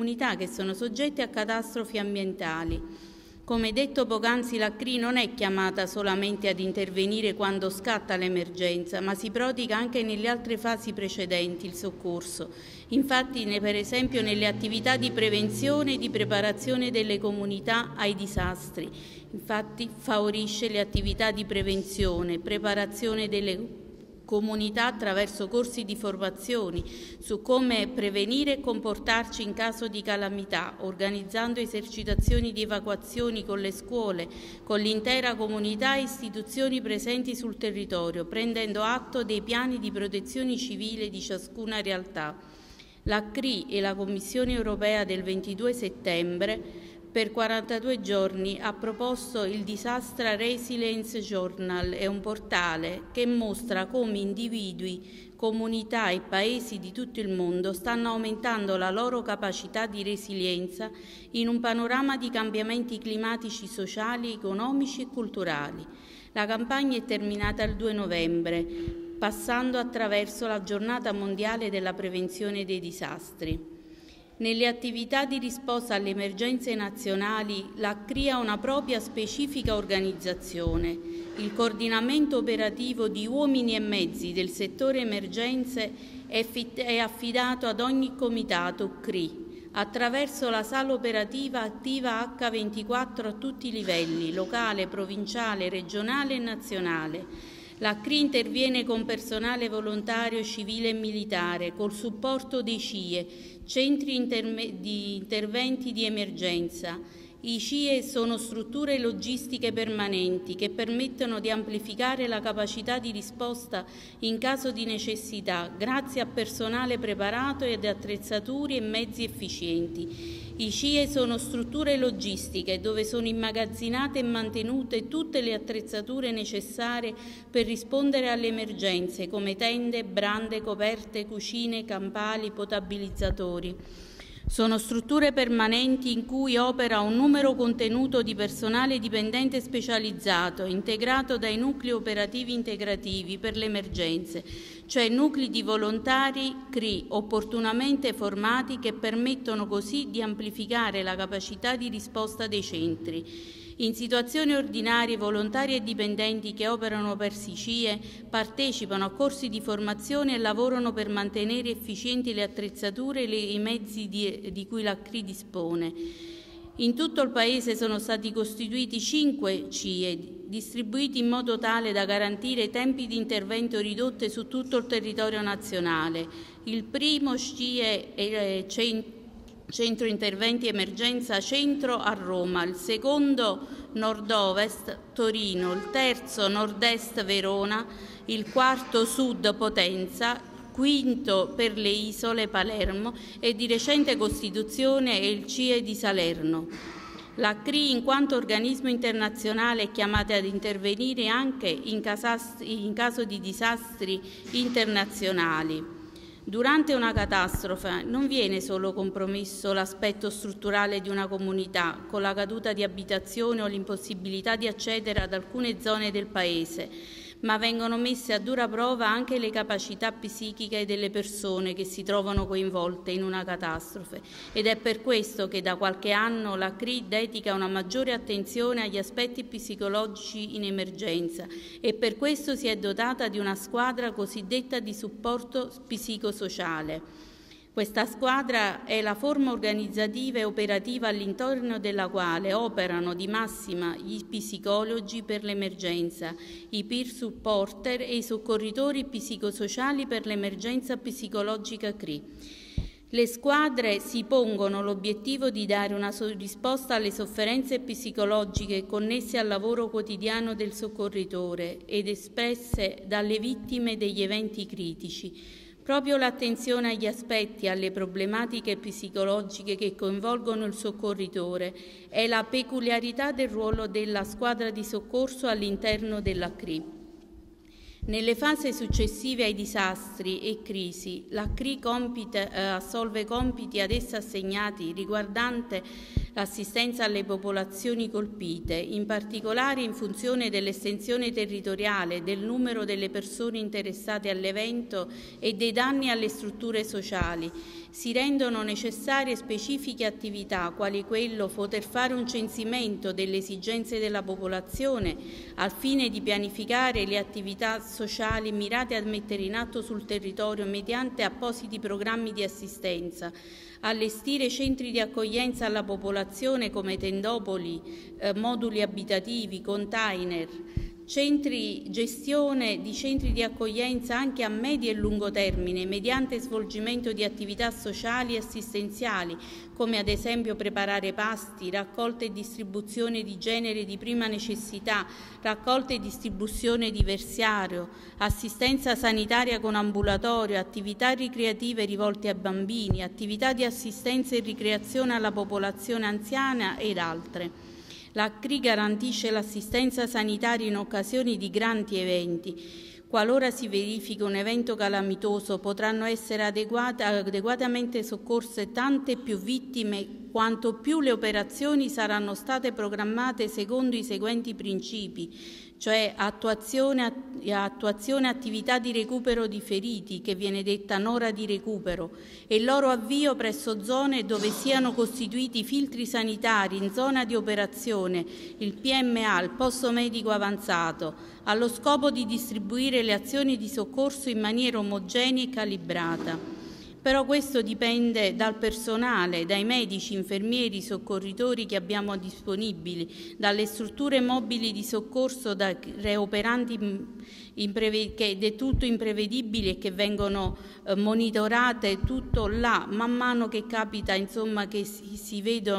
S6: a catastrofi ambientali. Come detto poc'anzi, l'ACRI non è chiamata solamente ad intervenire quando scatta l'emergenza, ma si prodiga anche nelle altre fasi precedenti, il soccorso. Infatti, per esempio, nelle attività di prevenzione e di preparazione delle comunità ai disastri. Infatti, favorisce le attività di prevenzione, preparazione delle comunità attraverso corsi di formazione su come prevenire e comportarci in caso di calamità, organizzando esercitazioni di evacuazioni con le scuole, con l'intera comunità e istituzioni presenti sul territorio, prendendo atto dei piani di protezione civile di ciascuna realtà. L'ACRI e la Commissione europea del 22 settembre per 42 giorni ha proposto il Disaster Resilience Journal, è un portale che mostra come individui, comunità e paesi di tutto il mondo stanno aumentando la loro capacità di resilienza in un panorama di cambiamenti climatici, sociali, economici e culturali. La campagna è terminata il 2 novembre. passando attraverso la Giornata Mondiale della Prevenzione dei Disastri. Nelle attività di risposta alle emergenze nazionali, la CRI ha una propria specifica organizzazione. Il coordinamento operativo di uomini e mezzi del settore emergenze è affidato ad ogni comitato CRI, attraverso la sala operativa attiva H24 a tutti i livelli, locale, provinciale, regionale e nazionale. La CRI interviene con personale volontario civile e militare, col supporto dei CIE, centri di interventi di emergenza. I CIE sono strutture logistiche permanenti che permettono di amplificare la capacità di risposta in caso di necessità, grazie a personale preparato e ad attrezzature e mezzi efficienti. I CIE sono strutture logistiche dove sono immagazzinate e mantenute tutte le attrezzature necessarie per rispondere alle emergenze, come tende, brande, coperte, cucine, campali, potabilizzatori. Sono strutture permanenti in cui opera un numero contenuto di personale dipendente specializzato, integrato dai nuclei operativi integrativi per le emergenze, cioè nuclei di volontari CRI opportunamente formati che permettono così di amplificare la capacità di risposta dei centri. In situazioni ordinarie, volontari e dipendenti che operano per CIE partecipano a corsi di formazione e lavorano per mantenere efficienti le attrezzature e i mezzi di cui la CRI dispone. In tutto il Paese sono stati costituiti 5 CIE, distribuiti in modo tale da garantire tempi di intervento ridotti su tutto il territorio nazionale. Il primo CIE è Centro Interventi Emergenza Centro a Roma, il secondo Nord-Ovest Torino, il terzo Nord-Est Verona, il quarto Sud Potenza, quinto per le isole Palermo e di recente costituzione è il CIE di Salerno. La CRI, in quanto organismo internazionale, è chiamata ad intervenire anche in caso di disastri internazionali. Durante una catastrofe non viene solo compromesso l'aspetto strutturale di una comunità, con la caduta di abitazione o l'impossibilità di accedere ad alcune zone del Paese, ma vengono messe a dura prova anche le capacità psichiche delle persone che si trovano coinvolte in una catastrofe. Ed è per questo che da qualche anno la CRI dedica una maggiore attenzione agli aspetti psicologici in emergenza e per questo si è dotata di una squadra cosiddetta di supporto psicosociale. Questa squadra è la forma organizzativa e operativa all'interno della quale operano di massima gli psicologi per l'emergenza, i peer supporter e i soccorritori psicosociali per l'emergenza psicologica CRI. Le squadre si pongono l'obiettivo di dare una risposta alle sofferenze psicologiche connesse al lavoro quotidiano del soccorritore ed espresse dalle vittime degli eventi critici. Proprio l'attenzione agli aspetti e alle problematiche psicologiche che coinvolgono il soccorritore è la peculiarità del ruolo della squadra di soccorso all'interno della CRI. Nelle fasi successive ai disastri e crisi, la CRI assolve compiti ad essa assegnati riguardante l'assistenza alle popolazioni colpite, in particolare in funzione dell'estensione territoriale, del numero delle persone interessate all'evento e dei danni alle strutture sociali. Si rendono necessarie specifiche attività, quali quello poter fare un censimento delle esigenze della popolazione al fine di pianificare le attività sociali mirate a mettere in atto sul territorio mediante appositi programmi di assistenza, allestire centri di accoglienza alla popolazione come tendopoli, moduli abitativi, container, gestione di centri di accoglienza anche a medio e lungo termine mediante svolgimento di attività sociali e assistenziali come ad esempio preparare pasti, raccolta e distribuzione di generi di prima necessità, raccolta e distribuzione di versiario, assistenza sanitaria con ambulatorio, attività ricreative rivolte ai bambini, attività di assistenza e ricreazione alla popolazione anziana ed altre. La CRI garantisce l'assistenza sanitaria in occasione di grandi eventi. Qualora si verifichi un evento calamitoso, potranno essere adeguatamente soccorse tante più vittime quanto più le operazioni saranno state programmate secondo i seguenti principi, cioè attuazione attività di recupero di feriti, che viene detta nora di recupero, e il loro avvio presso zone dove siano costituiti filtri sanitari in zona di operazione, il PMA, il posto medico avanzato, allo scopo di distribuire le azioni di soccorso in maniera omogenea e calibrata. Però questo dipende dal personale, dai medici, infermieri, soccorritori che abbiamo disponibili, dalle strutture mobili di soccorso, dai operanti che è tutto imprevedibili e che vengono monitorate tutto là, man mano che capita, insomma, che si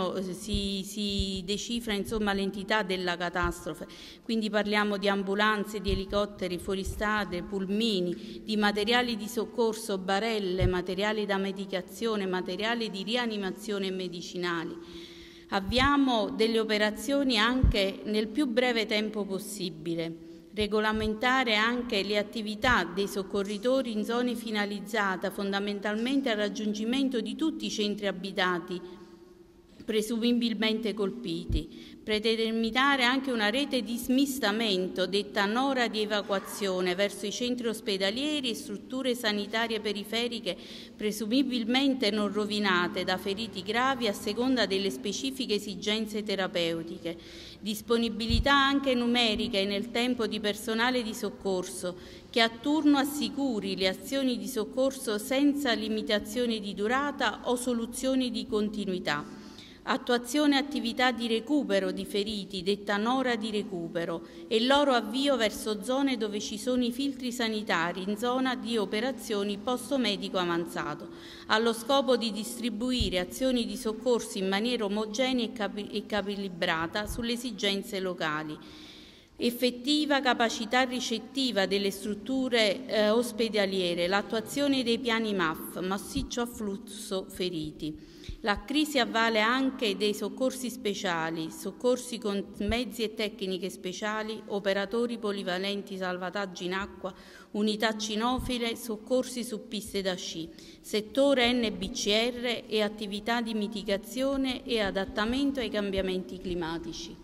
S6: decifra, insomma, l'entità della catastrofe. Quindi parliamo di ambulanze, di elicotteri, fuoristrade, pulmini, di materiali di soccorso, barelle, materiali da medicazione, materiali di rianimazione e medicinali. Avviamo delle operazioni anche nel più breve tempo possibile. Regolamentare anche le attività dei soccorritori in zone finalizzate fondamentalmente al raggiungimento di tutti i centri abitati presumibilmente colpiti. Predeterminare anche una rete di smistamento, detta nora di evacuazione, verso i centri ospedalieri e strutture sanitarie periferiche presumibilmente non rovinate da feriti gravi a seconda delle specifiche esigenze terapeutiche. Disponibilità anche numerica e nel tempo di personale di soccorso che a turno assicuri le azioni di soccorso senza limitazioni di durata o soluzioni di continuità. Attuazione attività di recupero di feriti, detta nora di recupero, e il loro avvio verso zone dove ci sono i filtri sanitari in zona di operazioni posto medico avanzato, allo scopo di distribuire azioni di soccorso in maniera omogenea e calibrata sulle esigenze locali. Effettiva capacità ricettiva delle strutture ospedaliere, l'attuazione dei piani MAF, massiccio afflusso feriti. La crisi avvale anche dei soccorsi speciali, soccorsi con mezzi e tecniche speciali, operatori polivalenti, salvataggi in acqua, unità cinofile, soccorsi su piste da sci, settore NBCR e attività di mitigazione e adattamento ai cambiamenti climatici.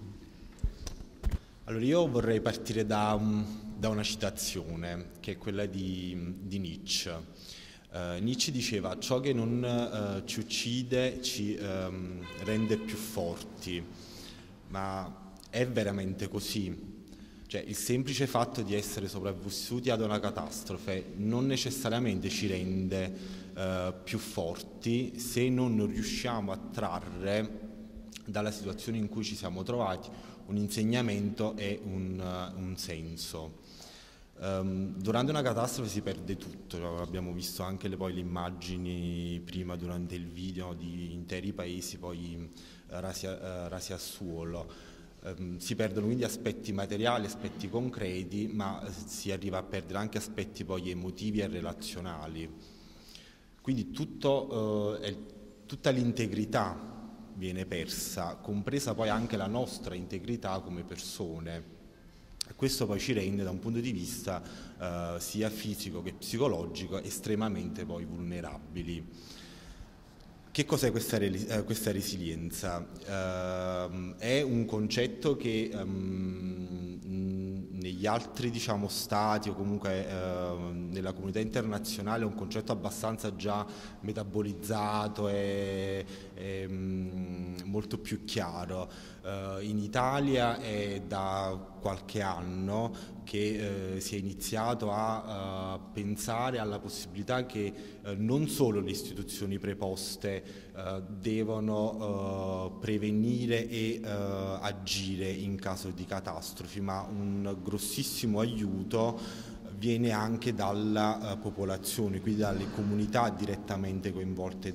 S7: Allora, io vorrei partire da una citazione, che è quella di Nietzsche. Nietzsche diceva: ciò che non ci uccide ci rende più forti, ma è veramente così? Cioè, il semplice fatto di essere sopravvissuti ad una catastrofe non necessariamente ci rende più forti se non riusciamo a trarre dalla situazione in cui ci siamo trovati un insegnamento e un senso. Durante una catastrofe si perde tutto, abbiamo visto anche poi le immagini prima durante il video di interi paesi poi rasi al suolo. Si perdono quindi aspetti materiali, aspetti concreti, ma si arriva a perdere anche aspetti poi emotivi e relazionali. Quindi tutta l'integrità viene persa, compresa poi anche la nostra integrità come persone. Questo poi ci rende, da un punto di vista sia fisico che psicologico, estremamente poi vulnerabili. Che cos'è questa resilienza? È un concetto che negli altri, diciamo, stati o comunque nella comunità internazionale è un concetto abbastanza già metabolizzato e molto più chiaro. In Italia è da qualche anno che si è iniziato a pensare alla possibilità che non solo le istituzioni preposte devono prevenire e agire in caso di catastrofi, ma un grossissimo aiuto viene anche dalla popolazione, quindi dalle comunità direttamente coinvolte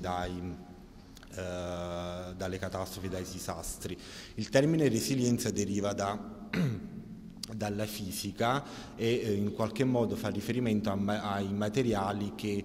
S7: dalle catastrofi, dai disastri. Il termine resilienza deriva dalla fisica e in qualche modo fa riferimento ai materiali che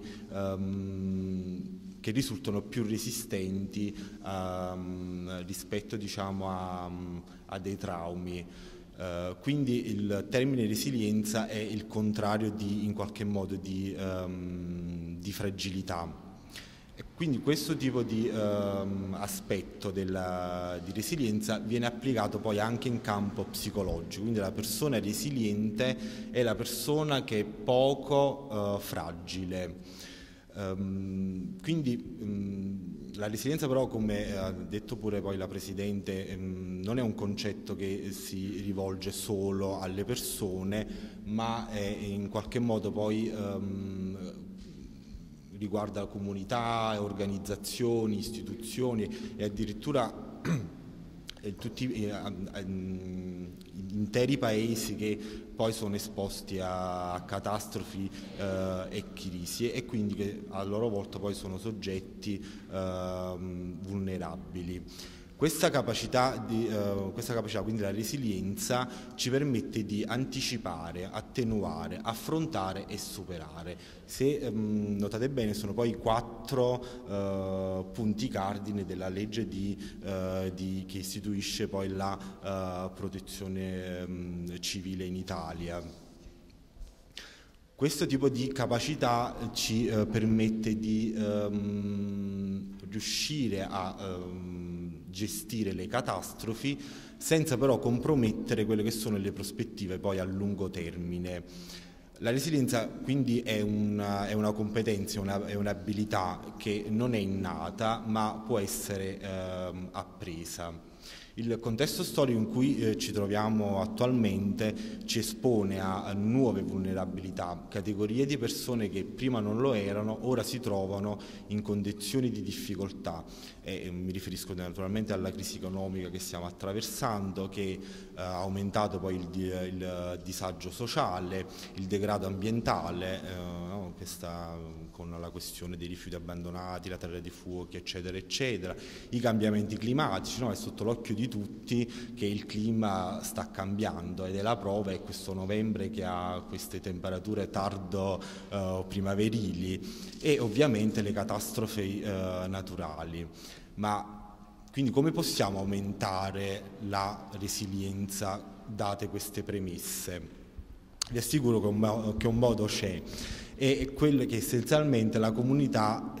S7: risultano più resistenti rispetto, diciamo, a dei traumi. Quindi il termine resilienza è il contrario in qualche modo di fragilità. Quindi questo tipo di aspetto di resilienza viene applicato poi anche in campo psicologico, quindi la persona resiliente è la persona che è poco fragile. Quindi la resilienza però, come ha detto pure poi la Presidente, non è un concetto che si rivolge solo alle persone, ma è in qualche modo poi riguarda comunità, organizzazioni, istituzioni e addirittura tutti interi paesi che poi sono esposti a catastrofi e crisi e quindi che a loro volta poi sono soggetti vulnerabili. Questa capacità, quindi la resilienza, ci permette di anticipare, attenuare, affrontare e superare. Se notate bene, sono poi 4 punti cardine della legge che istituisce poi la protezione civile in Italia. Questo tipo di capacità ci permette di riuscire a gestire le catastrofi senza però compromettere quelle che sono le prospettive poi a lungo termine. La resilienza quindi è una competenza, è un'abilità che non è innata ma può essere appresa. Il contesto storico in cui ci troviamo attualmente ci espone a nuove vulnerabilità, categorie di persone che prima non lo erano, ora si trovano in condizioni di difficoltà. Mi riferisco naturalmente alla crisi economica che stiamo attraversando, che ha aumentato poi il disagio sociale, il degrado ambientale, con la questione dei rifiuti abbandonati, la terra dei fuochi, eccetera, eccetera, i cambiamenti climatici, no? È sotto l'occhio di tutti che il clima sta cambiando ed è la prova è questo novembre che ha queste temperature tardo primaverili e ovviamente le catastrofi naturali. Ma quindi come possiamo aumentare la resilienza date queste premesse? Vi assicuro che un modo c'è, e quello che essenzialmente la comunità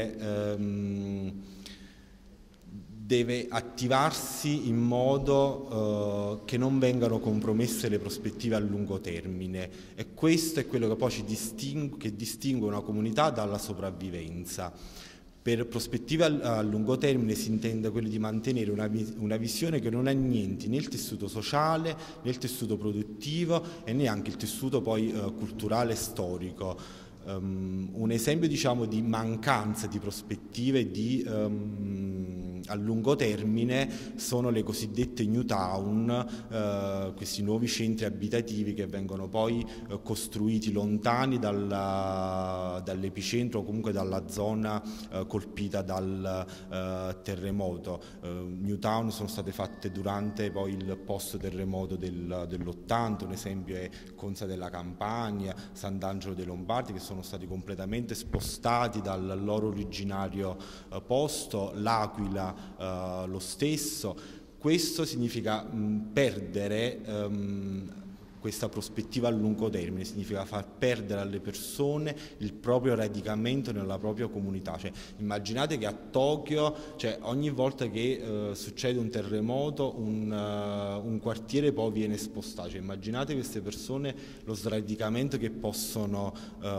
S7: deve attivarsi in modo che non vengano compromesse le prospettive a lungo termine, e questo è quello che poi distingue una comunità dalla sopravvivenza. Per prospettive a lungo termine si intende quello di mantenere una visione che non ha niente né il tessuto sociale né il tessuto produttivo e neanche il tessuto poi culturale e storico. Un esempio di mancanza di prospettive a lungo termine sono le cosiddette new town, questi nuovi centri abitativi che vengono poi costruiti lontani dall'epicentro o comunque dalla zona colpita dal terremoto. New town sono state fatte durante poi il post terremoto dell'80, un esempio è Conza della Campania, Sant'Angelo dei Lombardi, che sono stati completamente spostati dal loro originario posto, L'Aquila lo stesso. Questo significa perdere questa prospettiva a lungo termine, significa far perdere alle persone il proprio radicamento nella propria comunità. Immaginate che a Tokyo, ogni volta che succede un terremoto un quartiere poi viene spostato. Immaginate queste persone, lo sradicamento che possono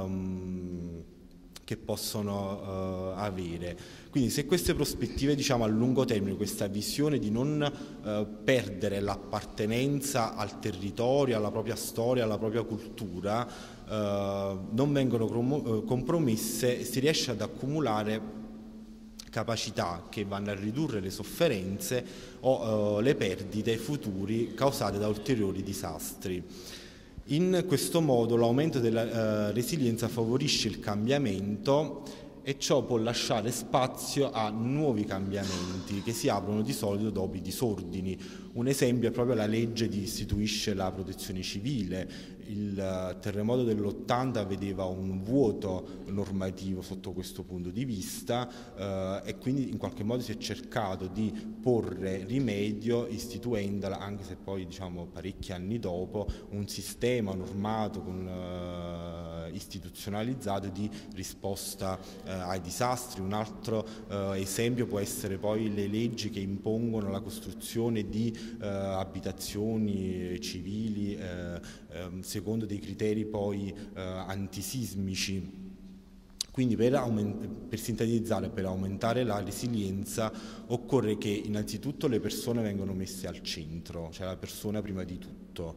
S7: avere. Quindi se queste prospettive a lungo termine, questa visione di non perdere l'appartenenza al territorio, alla propria storia, alla propria cultura, non vengono compromesse, si riesce ad accumulare capacità che vanno a ridurre le sofferenze o le perdite futuri causate da ulteriori disastri. In questo modo l'aumento della resilienza favorisce il cambiamento e ciò può lasciare spazio a nuovi cambiamenti che si aprono di solito dopo i disordini. Un esempio è proprio la legge che istituisce la protezione civile. Il terremoto dell'80 vedeva un vuoto normativo sotto questo punto di vista e quindi in qualche modo si è cercato di porre rimedio istituendola, anche se poi parecchi anni dopo, un sistema normato istituzionalizzato di risposta ai disastri. Un altro esempio può essere poi le leggi che impongono la costruzione di abitazioni civili secondo dei criteri poi antisismici. Quindi per sintetizzare, per aumentare la resilienza occorre che innanzitutto le persone vengano messe al centro, cioè la persona prima di tutto,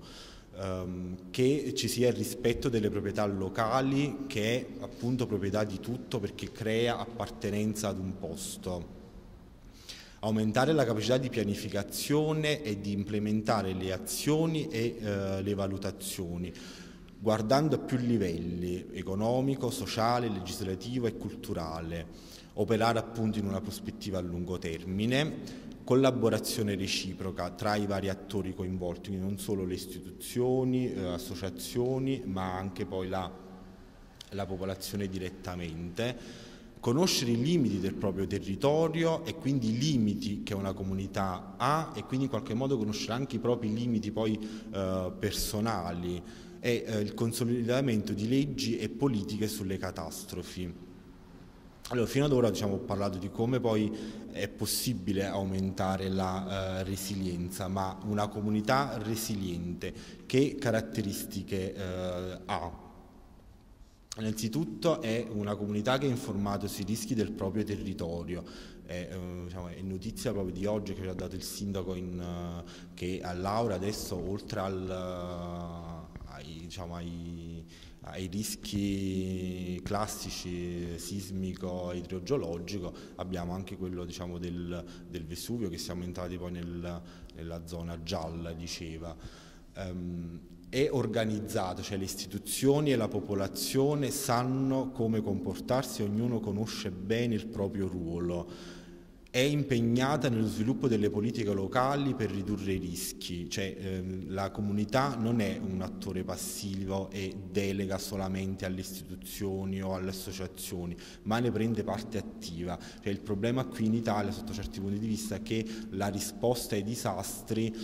S7: che ci sia il rispetto delle proprietà locali, che è appunto proprietà di tutto perché crea appartenenza ad un posto. Aumentare la capacità di pianificazione e di implementare le azioni e le valutazioni, guardando a più livelli: economico, sociale, legislativo e culturale. Operare appunto in una prospettiva a lungo termine, collaborazione reciproca tra i vari attori coinvolti, quindi non solo le istituzioni, associazioni, ma anche poi la popolazione direttamente. Conoscere i limiti del proprio territorio e quindi i limiti che una comunità ha, e quindi in qualche modo conoscere anche i propri limiti poi personali, e il consolidamento di leggi e politiche sulle catastrofi. Allora, fino ad ora ho parlato di come poi è possibile aumentare la resilienza, ma una comunità resiliente che caratteristiche ha? Innanzitutto è una comunità che è informata sui rischi del proprio territorio. È notizia proprio di oggi che ci ha dato il sindaco che a Laura adesso, oltre ai rischi classici sismico e idrogeologico, abbiamo anche quello del Vesuvio, che siamo entrati poi nella zona gialla, diceva. È organizzato, cioè le istituzioni e la popolazione sanno come comportarsi, ognuno conosce bene il proprio ruolo. È impegnata nello sviluppo delle politiche locali per ridurre i rischi, cioè la comunità non è un attore passivo e delega solamente alle istituzioni o alle associazioni, ma ne prende parte attiva. Cioè, il problema qui in Italia, sotto certi punti di vista, è che la risposta ai disastri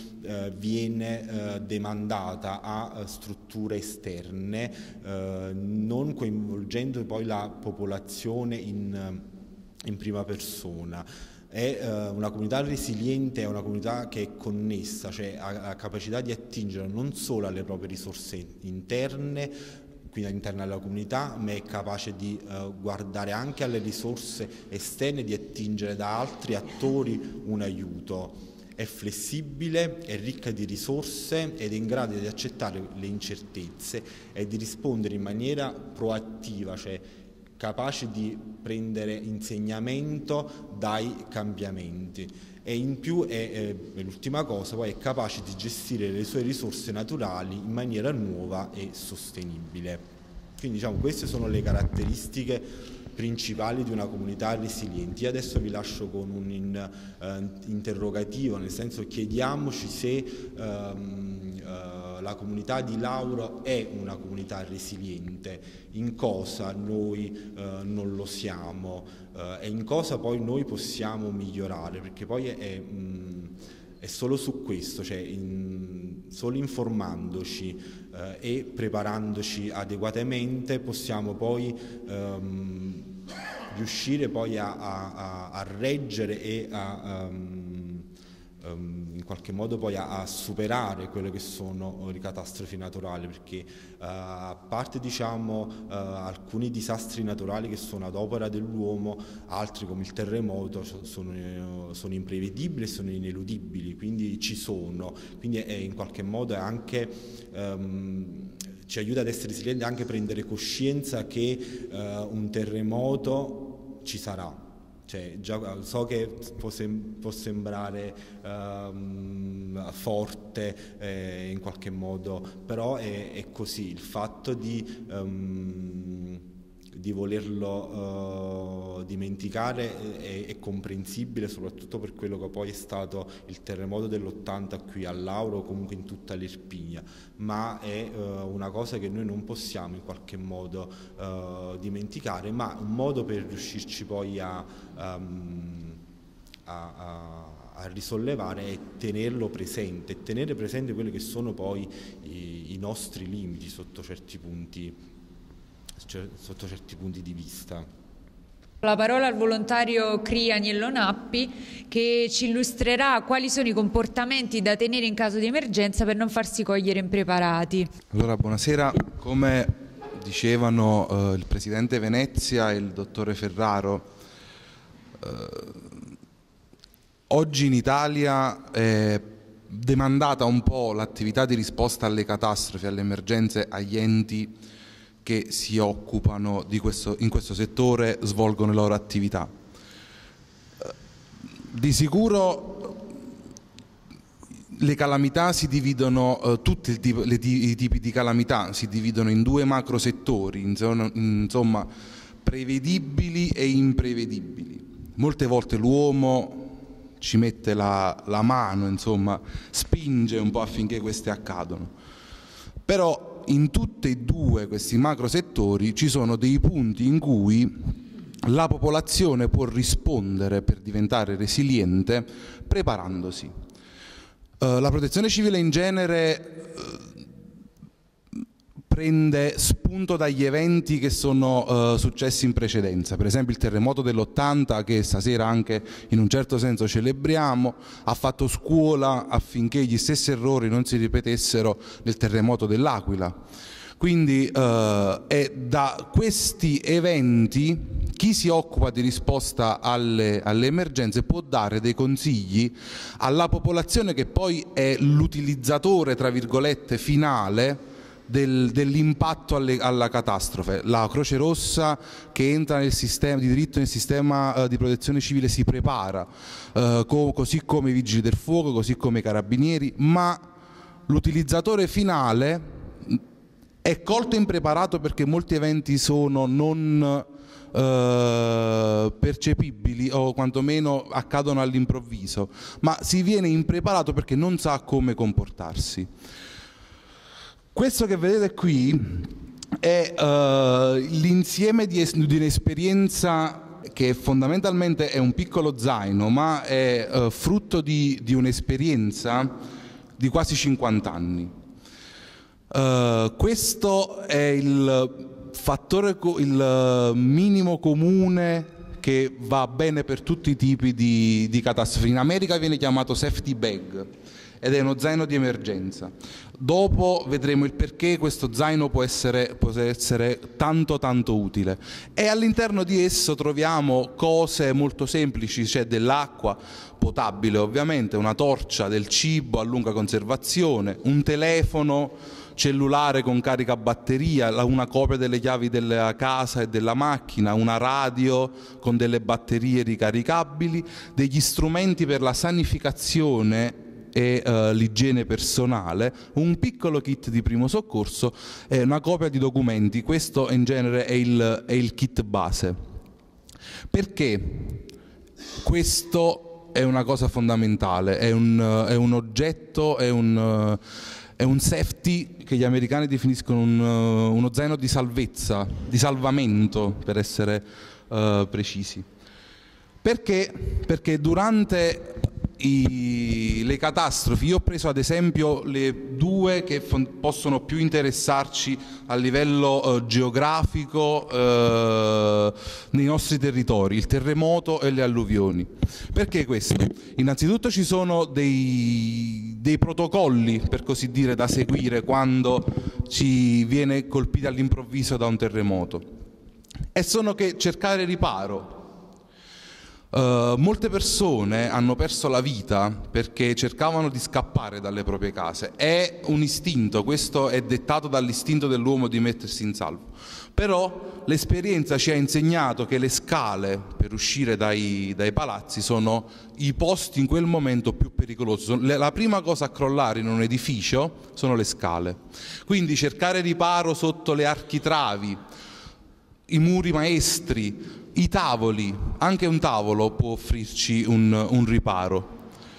S7: viene demandata a strutture esterne, non coinvolgendo poi la popolazione in prima persona. È una comunità resiliente, è una comunità che è connessa, cioè ha la capacità di attingere non solo alle proprie risorse interne, quindi all'interno della comunità, ma è capace di guardare anche alle risorse esterne, di attingere da altri attori un aiuto. È flessibile, è ricca di risorse ed è in grado di accettare le incertezze e di rispondere in maniera proattiva, cioè capace di prendere insegnamento dai cambiamenti, e in più l'ultima cosa, poi è capace di gestire le sue risorse naturali in maniera nuova e sostenibile. Quindi queste sono le caratteristiche principali di una comunità resiliente. Io adesso vi lascio con un interrogativo, nel senso: chiediamoci se la comunità di Lauro è una comunità resiliente, in cosa noi non lo siamo e in cosa poi noi possiamo migliorare, perché poi è solo su questo, cioè solo informandoci e preparandoci adeguatamente possiamo poi riuscire poi a reggere e in qualche modo poi a superare quelle che sono le catastrofi naturali, perché a parte alcuni disastri naturali che sono ad opera dell'uomo, altri come il terremoto sono imprevedibili e sono ineludibili, quindi ci sono, quindi in qualche modo è anche ci aiuta ad essere resilienti, anche prendere coscienza che un terremoto ci sarà. Cioè, già so che può sembrare forte in qualche modo, però è così. Il fatto di volerlo dimenticare è comprensibile, soprattutto per quello che poi è stato il terremoto dell'80 qui a Lauro, comunque in tutta l'Irpinia, ma è una cosa che noi non possiamo in qualche modo dimenticare, ma un modo per riuscirci poi a risollevare è tenerlo presente, e tenere presente quelli che sono poi i nostri limiti sotto certi punti di vista.
S1: La parola al volontario CRI Agnello Nappi, che ci illustrerà quali sono i comportamenti da tenere in caso di emergenza per non farsi cogliere impreparati.
S8: Allora, buonasera. Come dicevano il Presidente Venezia e il Dottore Ferraro, oggi in Italia è demandata un po' l'attività di risposta alle catastrofi, alle emergenze, agli enti che si occupano di in questo settore, svolgono le loro attività. Di sicuro le calamità si dividono, tutti i tipi di calamità si dividono in due macro settori, insomma prevedibili e imprevedibili. Molte volte l'uomo ci mette la mano, insomma, spinge un po' affinché queste accadano. Però in tutti e due questi macro settori ci sono dei punti in cui la popolazione può rispondere per diventare resiliente preparandosi. La protezione civile in genere prende spunto dagli eventi che sono successi in precedenza, per esempio il terremoto dell'80 che stasera anche in un certo senso celebriamo, ha fatto scuola affinché gli stessi errori non si ripetessero nel terremoto dell'Aquila. Quindi è da questi eventi chi si occupa di risposta alle emergenze può dare dei consigli alla popolazione che poi è l'utilizzatore, tra virgolette, finale dell'impatto alla catastrofe. La Croce Rossa che entra nel sistema di diritto, nel sistema di protezione civile, si prepara, così come i Vigili del Fuoco, così come i Carabinieri, ma l'utilizzatore finale è colto impreparato perché molti eventi sono non percepibili o quantomeno accadono all'improvviso, ma si viene impreparato perché non sa come comportarsi. Questo che vedete qui è l'insieme di un'esperienza che fondamentalmente è un piccolo zaino, ma è frutto di un'esperienza di quasi 50 anni. Questo è il fattore, il minimo comune che va bene per tutti i tipi di catastrofi. In America viene chiamato safety bag ed è uno zaino di emergenza. Dopo vedremo il perché questo zaino può essere tanto utile, e all'interno di esso troviamo cose molto semplici, c'è dell'acqua potabile ovviamente, una torcia, del cibo a lunga conservazione, un telefono cellulare con carica batteria, una copia delle chiavi della casa e della macchina, una radio con delle batterie ricaricabili, degli strumenti per la sanificazione e l'igiene personale, un piccolo kit di primo soccorso e una copia di documenti. Questo in genere è il kit base. Perché questo è una cosa fondamentale, è un oggetto, è un safety che gli americani definiscono uno zaino di salvezza, di salvamento per essere precisi. Perché? Perché durante le catastrofi, io ho preso ad esempio le due che possono più interessarci a livello geografico nei nostri territori, il terremoto e le alluvioni. Perché questo? Innanzitutto ci sono dei protocolli, per così dire, da seguire quando ci viene colpiti all'improvviso da un terremoto, e sono che cercare riparo. Molte persone hanno perso la vita perché cercavano di scappare dalle proprie case. È un istinto, questo è dettato dall'istinto dell'uomo di mettersi in salvo. Però l'esperienza ci ha insegnato che le scale per uscire dai palazzi sono i posti in quel momento più pericolosi. La prima cosa a crollare in un edificio sono le scale. Quindi cercare riparo sotto le architravi, i muri maestri, I tavoli, anche un tavolo può offrirci un riparo.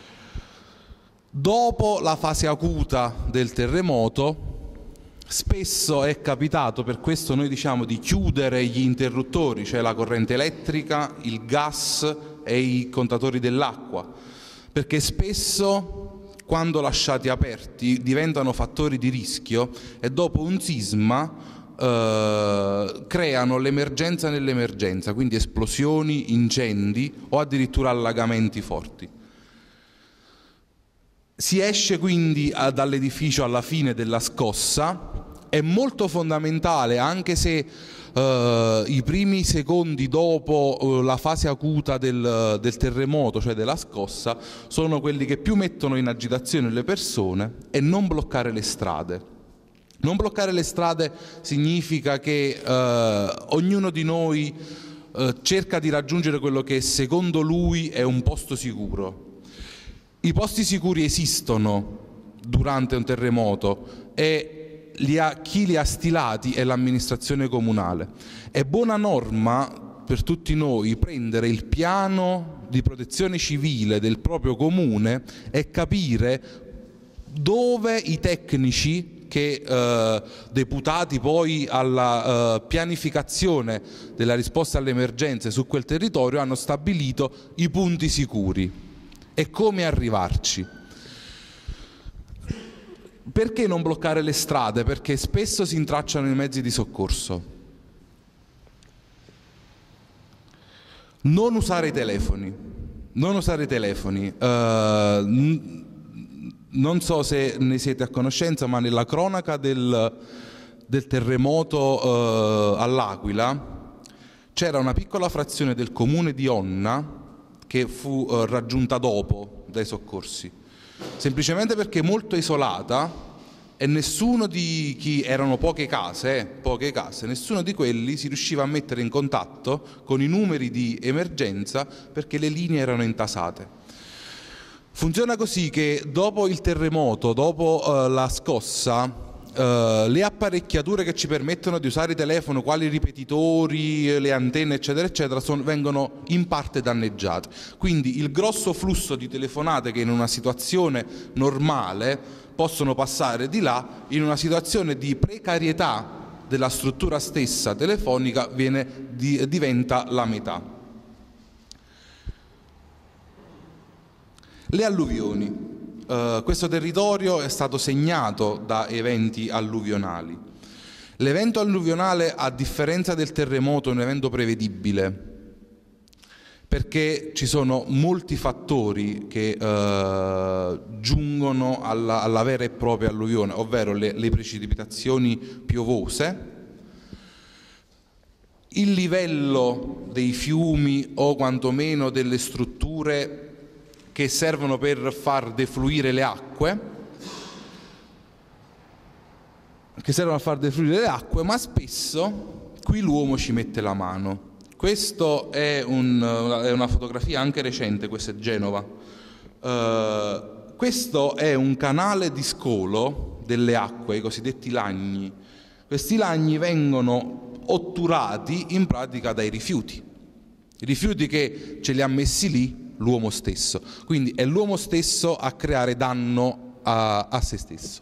S8: Dopo la fase acuta del terremoto, spesso è capitato, per questo noi diciamo di chiudere gli interruttori, cioè la corrente elettrica, il gas e i contatori dell'acqua, perché spesso quando lasciati aperti diventano fattori di rischio e dopo un sisma creano l'emergenza nell'emergenza, quindi esplosioni, incendi o addirittura allagamenti forti. Si esce quindi dall'edificio alla fine della scossa. È molto fondamentale, anche se i primi secondi dopo la fase acuta del terremoto, cioè della scossa, sono quelli che più mettono in agitazione le persone, e non bloccare le strade. Non bloccare le strade significa che ognuno di noi cerca di raggiungere quello che secondo lui è un posto sicuro. I posti sicuri esistono durante un terremoto e chi li ha stilati è l'amministrazione comunale. È buona norma per tutti noi prendere il piano di protezione civile del proprio comune e capire dove i tecnici che deputati poi alla pianificazione della risposta alle emergenze su quel territorio hanno stabilito i punti sicuri e come arrivarci. Perché non bloccare le strade? Perché spesso si intracciano i mezzi di soccorso. Non usare i telefoni. Non usare i telefoni. Non so se ne siete a conoscenza, ma nella cronaca del terremoto all'Aquila c'era una piccola frazione del comune di Onna che fu raggiunta dopo dai soccorsi, semplicemente perché molto isolata, e nessuno di chi erano poche case, nessuno di quelli si riusciva a mettere in contatto con i numeri di emergenza perché le linee erano intasate. Funziona così che dopo il terremoto, dopo la scossa, le apparecchiature che ci permettono di usare il telefono, quali i ripetitori, le antenne eccetera eccetera, vengono in parte danneggiate. Quindi il grosso flusso di telefonate che in una situazione normale possono passare di là, in una situazione di precarietà della struttura stessa telefonica diventa la metà. Le alluvioni. Questo territorio è stato segnato da eventi alluvionali. L'evento alluvionale, a differenza del terremoto, è un evento prevedibile, perché ci sono molti fattori che giungono alla vera e propria alluvione, ovvero le precipitazioni piovose, il livello dei fiumi o quantomeno delle strutture che servono per far defluire le acque, ma spesso qui l'uomo ci mette la mano. Questo è una fotografia anche recente, questa è Genova. Questo è un canale di scolo delle acque, i cosiddetti lagni. Questi lagni vengono otturati in pratica dai rifiuti. I rifiuti che ce li ha messi lì l'uomo stesso, quindi è l'uomo stesso a creare danno a se stesso.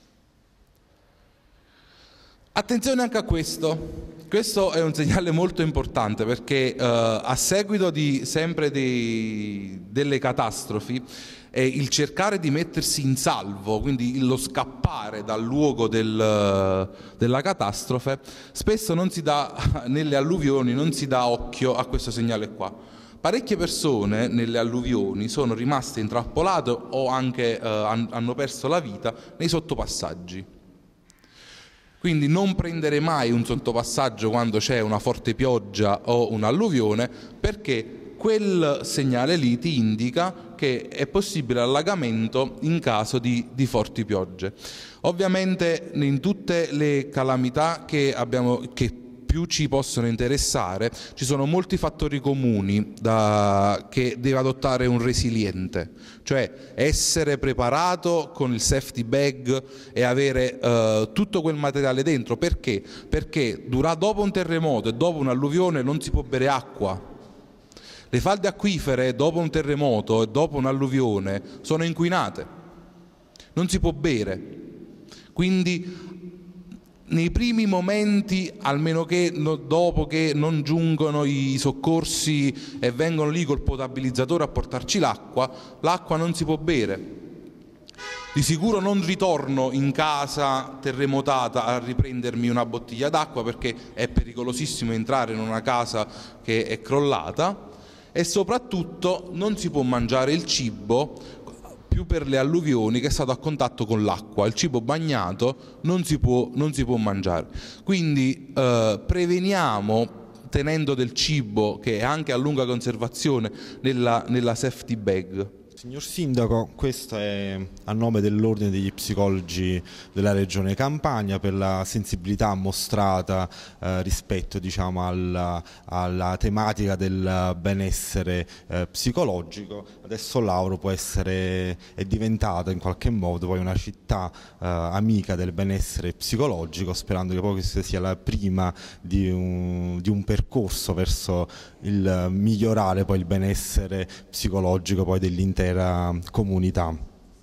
S8: Attenzione anche a questo è un segnale molto importante, perché a seguito sempre delle catastrofi il cercare di mettersi in salvo, quindi lo scappare dal luogo della catastrofe, spesso non si dà, nelle alluvioni non si dà occhio a questo segnale qua. Parecchie persone nelle alluvioni sono rimaste intrappolate o anche hanno perso la vita nei sottopassaggi. Quindi non prendere mai un sottopassaggio quando c'è una forte pioggia o un'alluvione, perché quel segnale lì ti indica che è possibile allagamento in caso di forti piogge. Ovviamente in tutte le calamità che più ci possono interessare, ci sono molti fattori comuni che deve adottare un resiliente, cioè essere preparato con il safety bag e avere tutto quel materiale dentro. Perché? Perché dopo un terremoto e dopo un'alluvione non si può bere acqua. Le falde acquifere dopo un terremoto e dopo un'alluvione sono inquinate, non si può bere. Quindi nei primi momenti, almeno che dopo che non giungono i soccorsi e vengono lì col potabilizzatore a portarci l'acqua non si può bere. Di sicuro non ritorno in casa terremotata a riprendermi una bottiglia d'acqua, perché è pericolosissimo entrare in una casa che è crollata, e soprattutto non si può mangiare il cibo più per le alluvioni che è stato a contatto con l'acqua. Il cibo bagnato non si può mangiare. Quindi preveniamo tenendo del cibo che è anche a lunga conservazione nella safety bag.
S7: Signor Sindaco, questo è a nome dell'Ordine degli Psicologi della Regione Campania, per la sensibilità mostrata rispetto, diciamo, alla tematica del benessere psicologico. Adesso Lauro è diventata in qualche modo poi una città amica del benessere psicologico, sperando che poi questa sia la prima di un percorso verso il migliorare poi il benessere psicologico poi dell'intera comunità.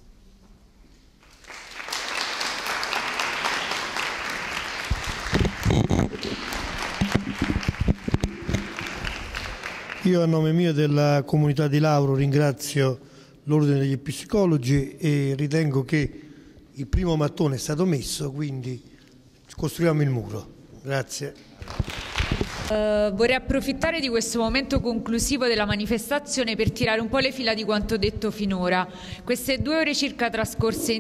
S2: Io a nome mio della comunità di Lauro ringrazio l'Ordine degli Psicologi e ritengo che il primo mattone è stato messo, quindi costruiamo il muro. Grazie.
S1: Vorrei approfittare di questo momento conclusivo della manifestazione per tirare un po' le fila di quanto detto finora. Queste 2 ore circa trascorse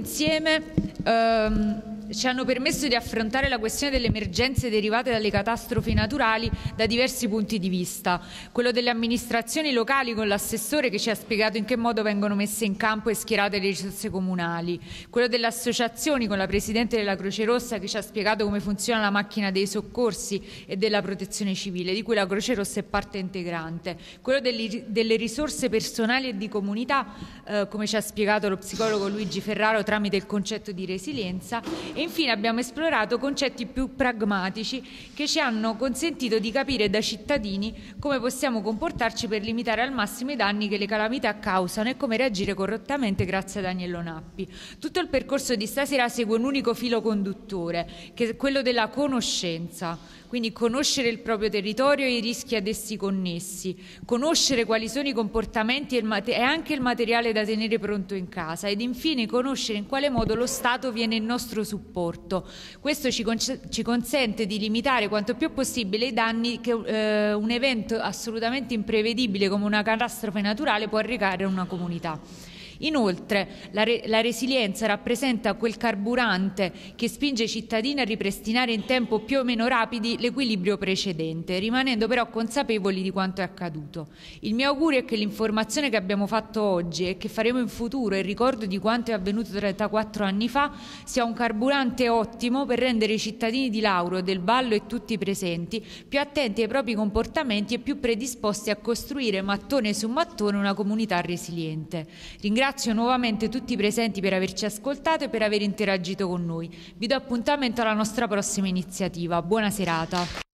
S1: insieme ci hanno permesso di affrontare la questione delle emergenze derivate dalle catastrofi naturali da diversi punti di vista. Quello delle amministrazioni locali con l'assessore che ci ha spiegato in che modo vengono messe in campo e schierate le risorse comunali. Quello delle associazioni con la Presidente della Croce Rossa che ci ha spiegato come funziona la macchina dei soccorsi e della protezione civile, di cui la Croce Rossa è parte integrante. Quello delle risorse personali e di comunità, come ci ha spiegato lo psicologo Luigi Ferraro tramite il concetto di resilienza. E infine abbiamo esplorato concetti più pragmatici che ci hanno consentito di capire da cittadini come possiamo comportarci per limitare al massimo i danni che le calamità causano e come reagire correttamente grazie a Daniello Nappi. Tutto il percorso di stasera segue un unico filo conduttore, che è quello della conoscenza. Quindi conoscere il proprio territorio e i rischi ad essi connessi, conoscere quali sono i comportamenti e anche il materiale da tenere pronto in casa, ed infine conoscere in quale modo lo Stato viene in nostro supporto. Questo ci consente di limitare quanto più possibile i danni che un evento assolutamente imprevedibile come una catastrofe naturale può arrecare a una comunità. Inoltre la resilienza rappresenta quel carburante che spinge i cittadini a ripristinare in tempo più o meno rapidi l'equilibrio precedente, rimanendo però consapevoli di quanto è accaduto. Il mio augurio è che l'informazione che abbiamo fatto oggi e che faremo in futuro, e il ricordo di quanto è avvenuto 34 anni fa, sia un carburante ottimo per rendere i cittadini di Lauro, del Vallo e tutti i presenti più attenti ai propri comportamenti e più predisposti a costruire mattone su mattone una comunità resiliente. Ringrazio nuovamente tutti i presenti per averci ascoltato e per aver interagito con noi. Vi do appuntamento alla nostra prossima iniziativa. Buona serata.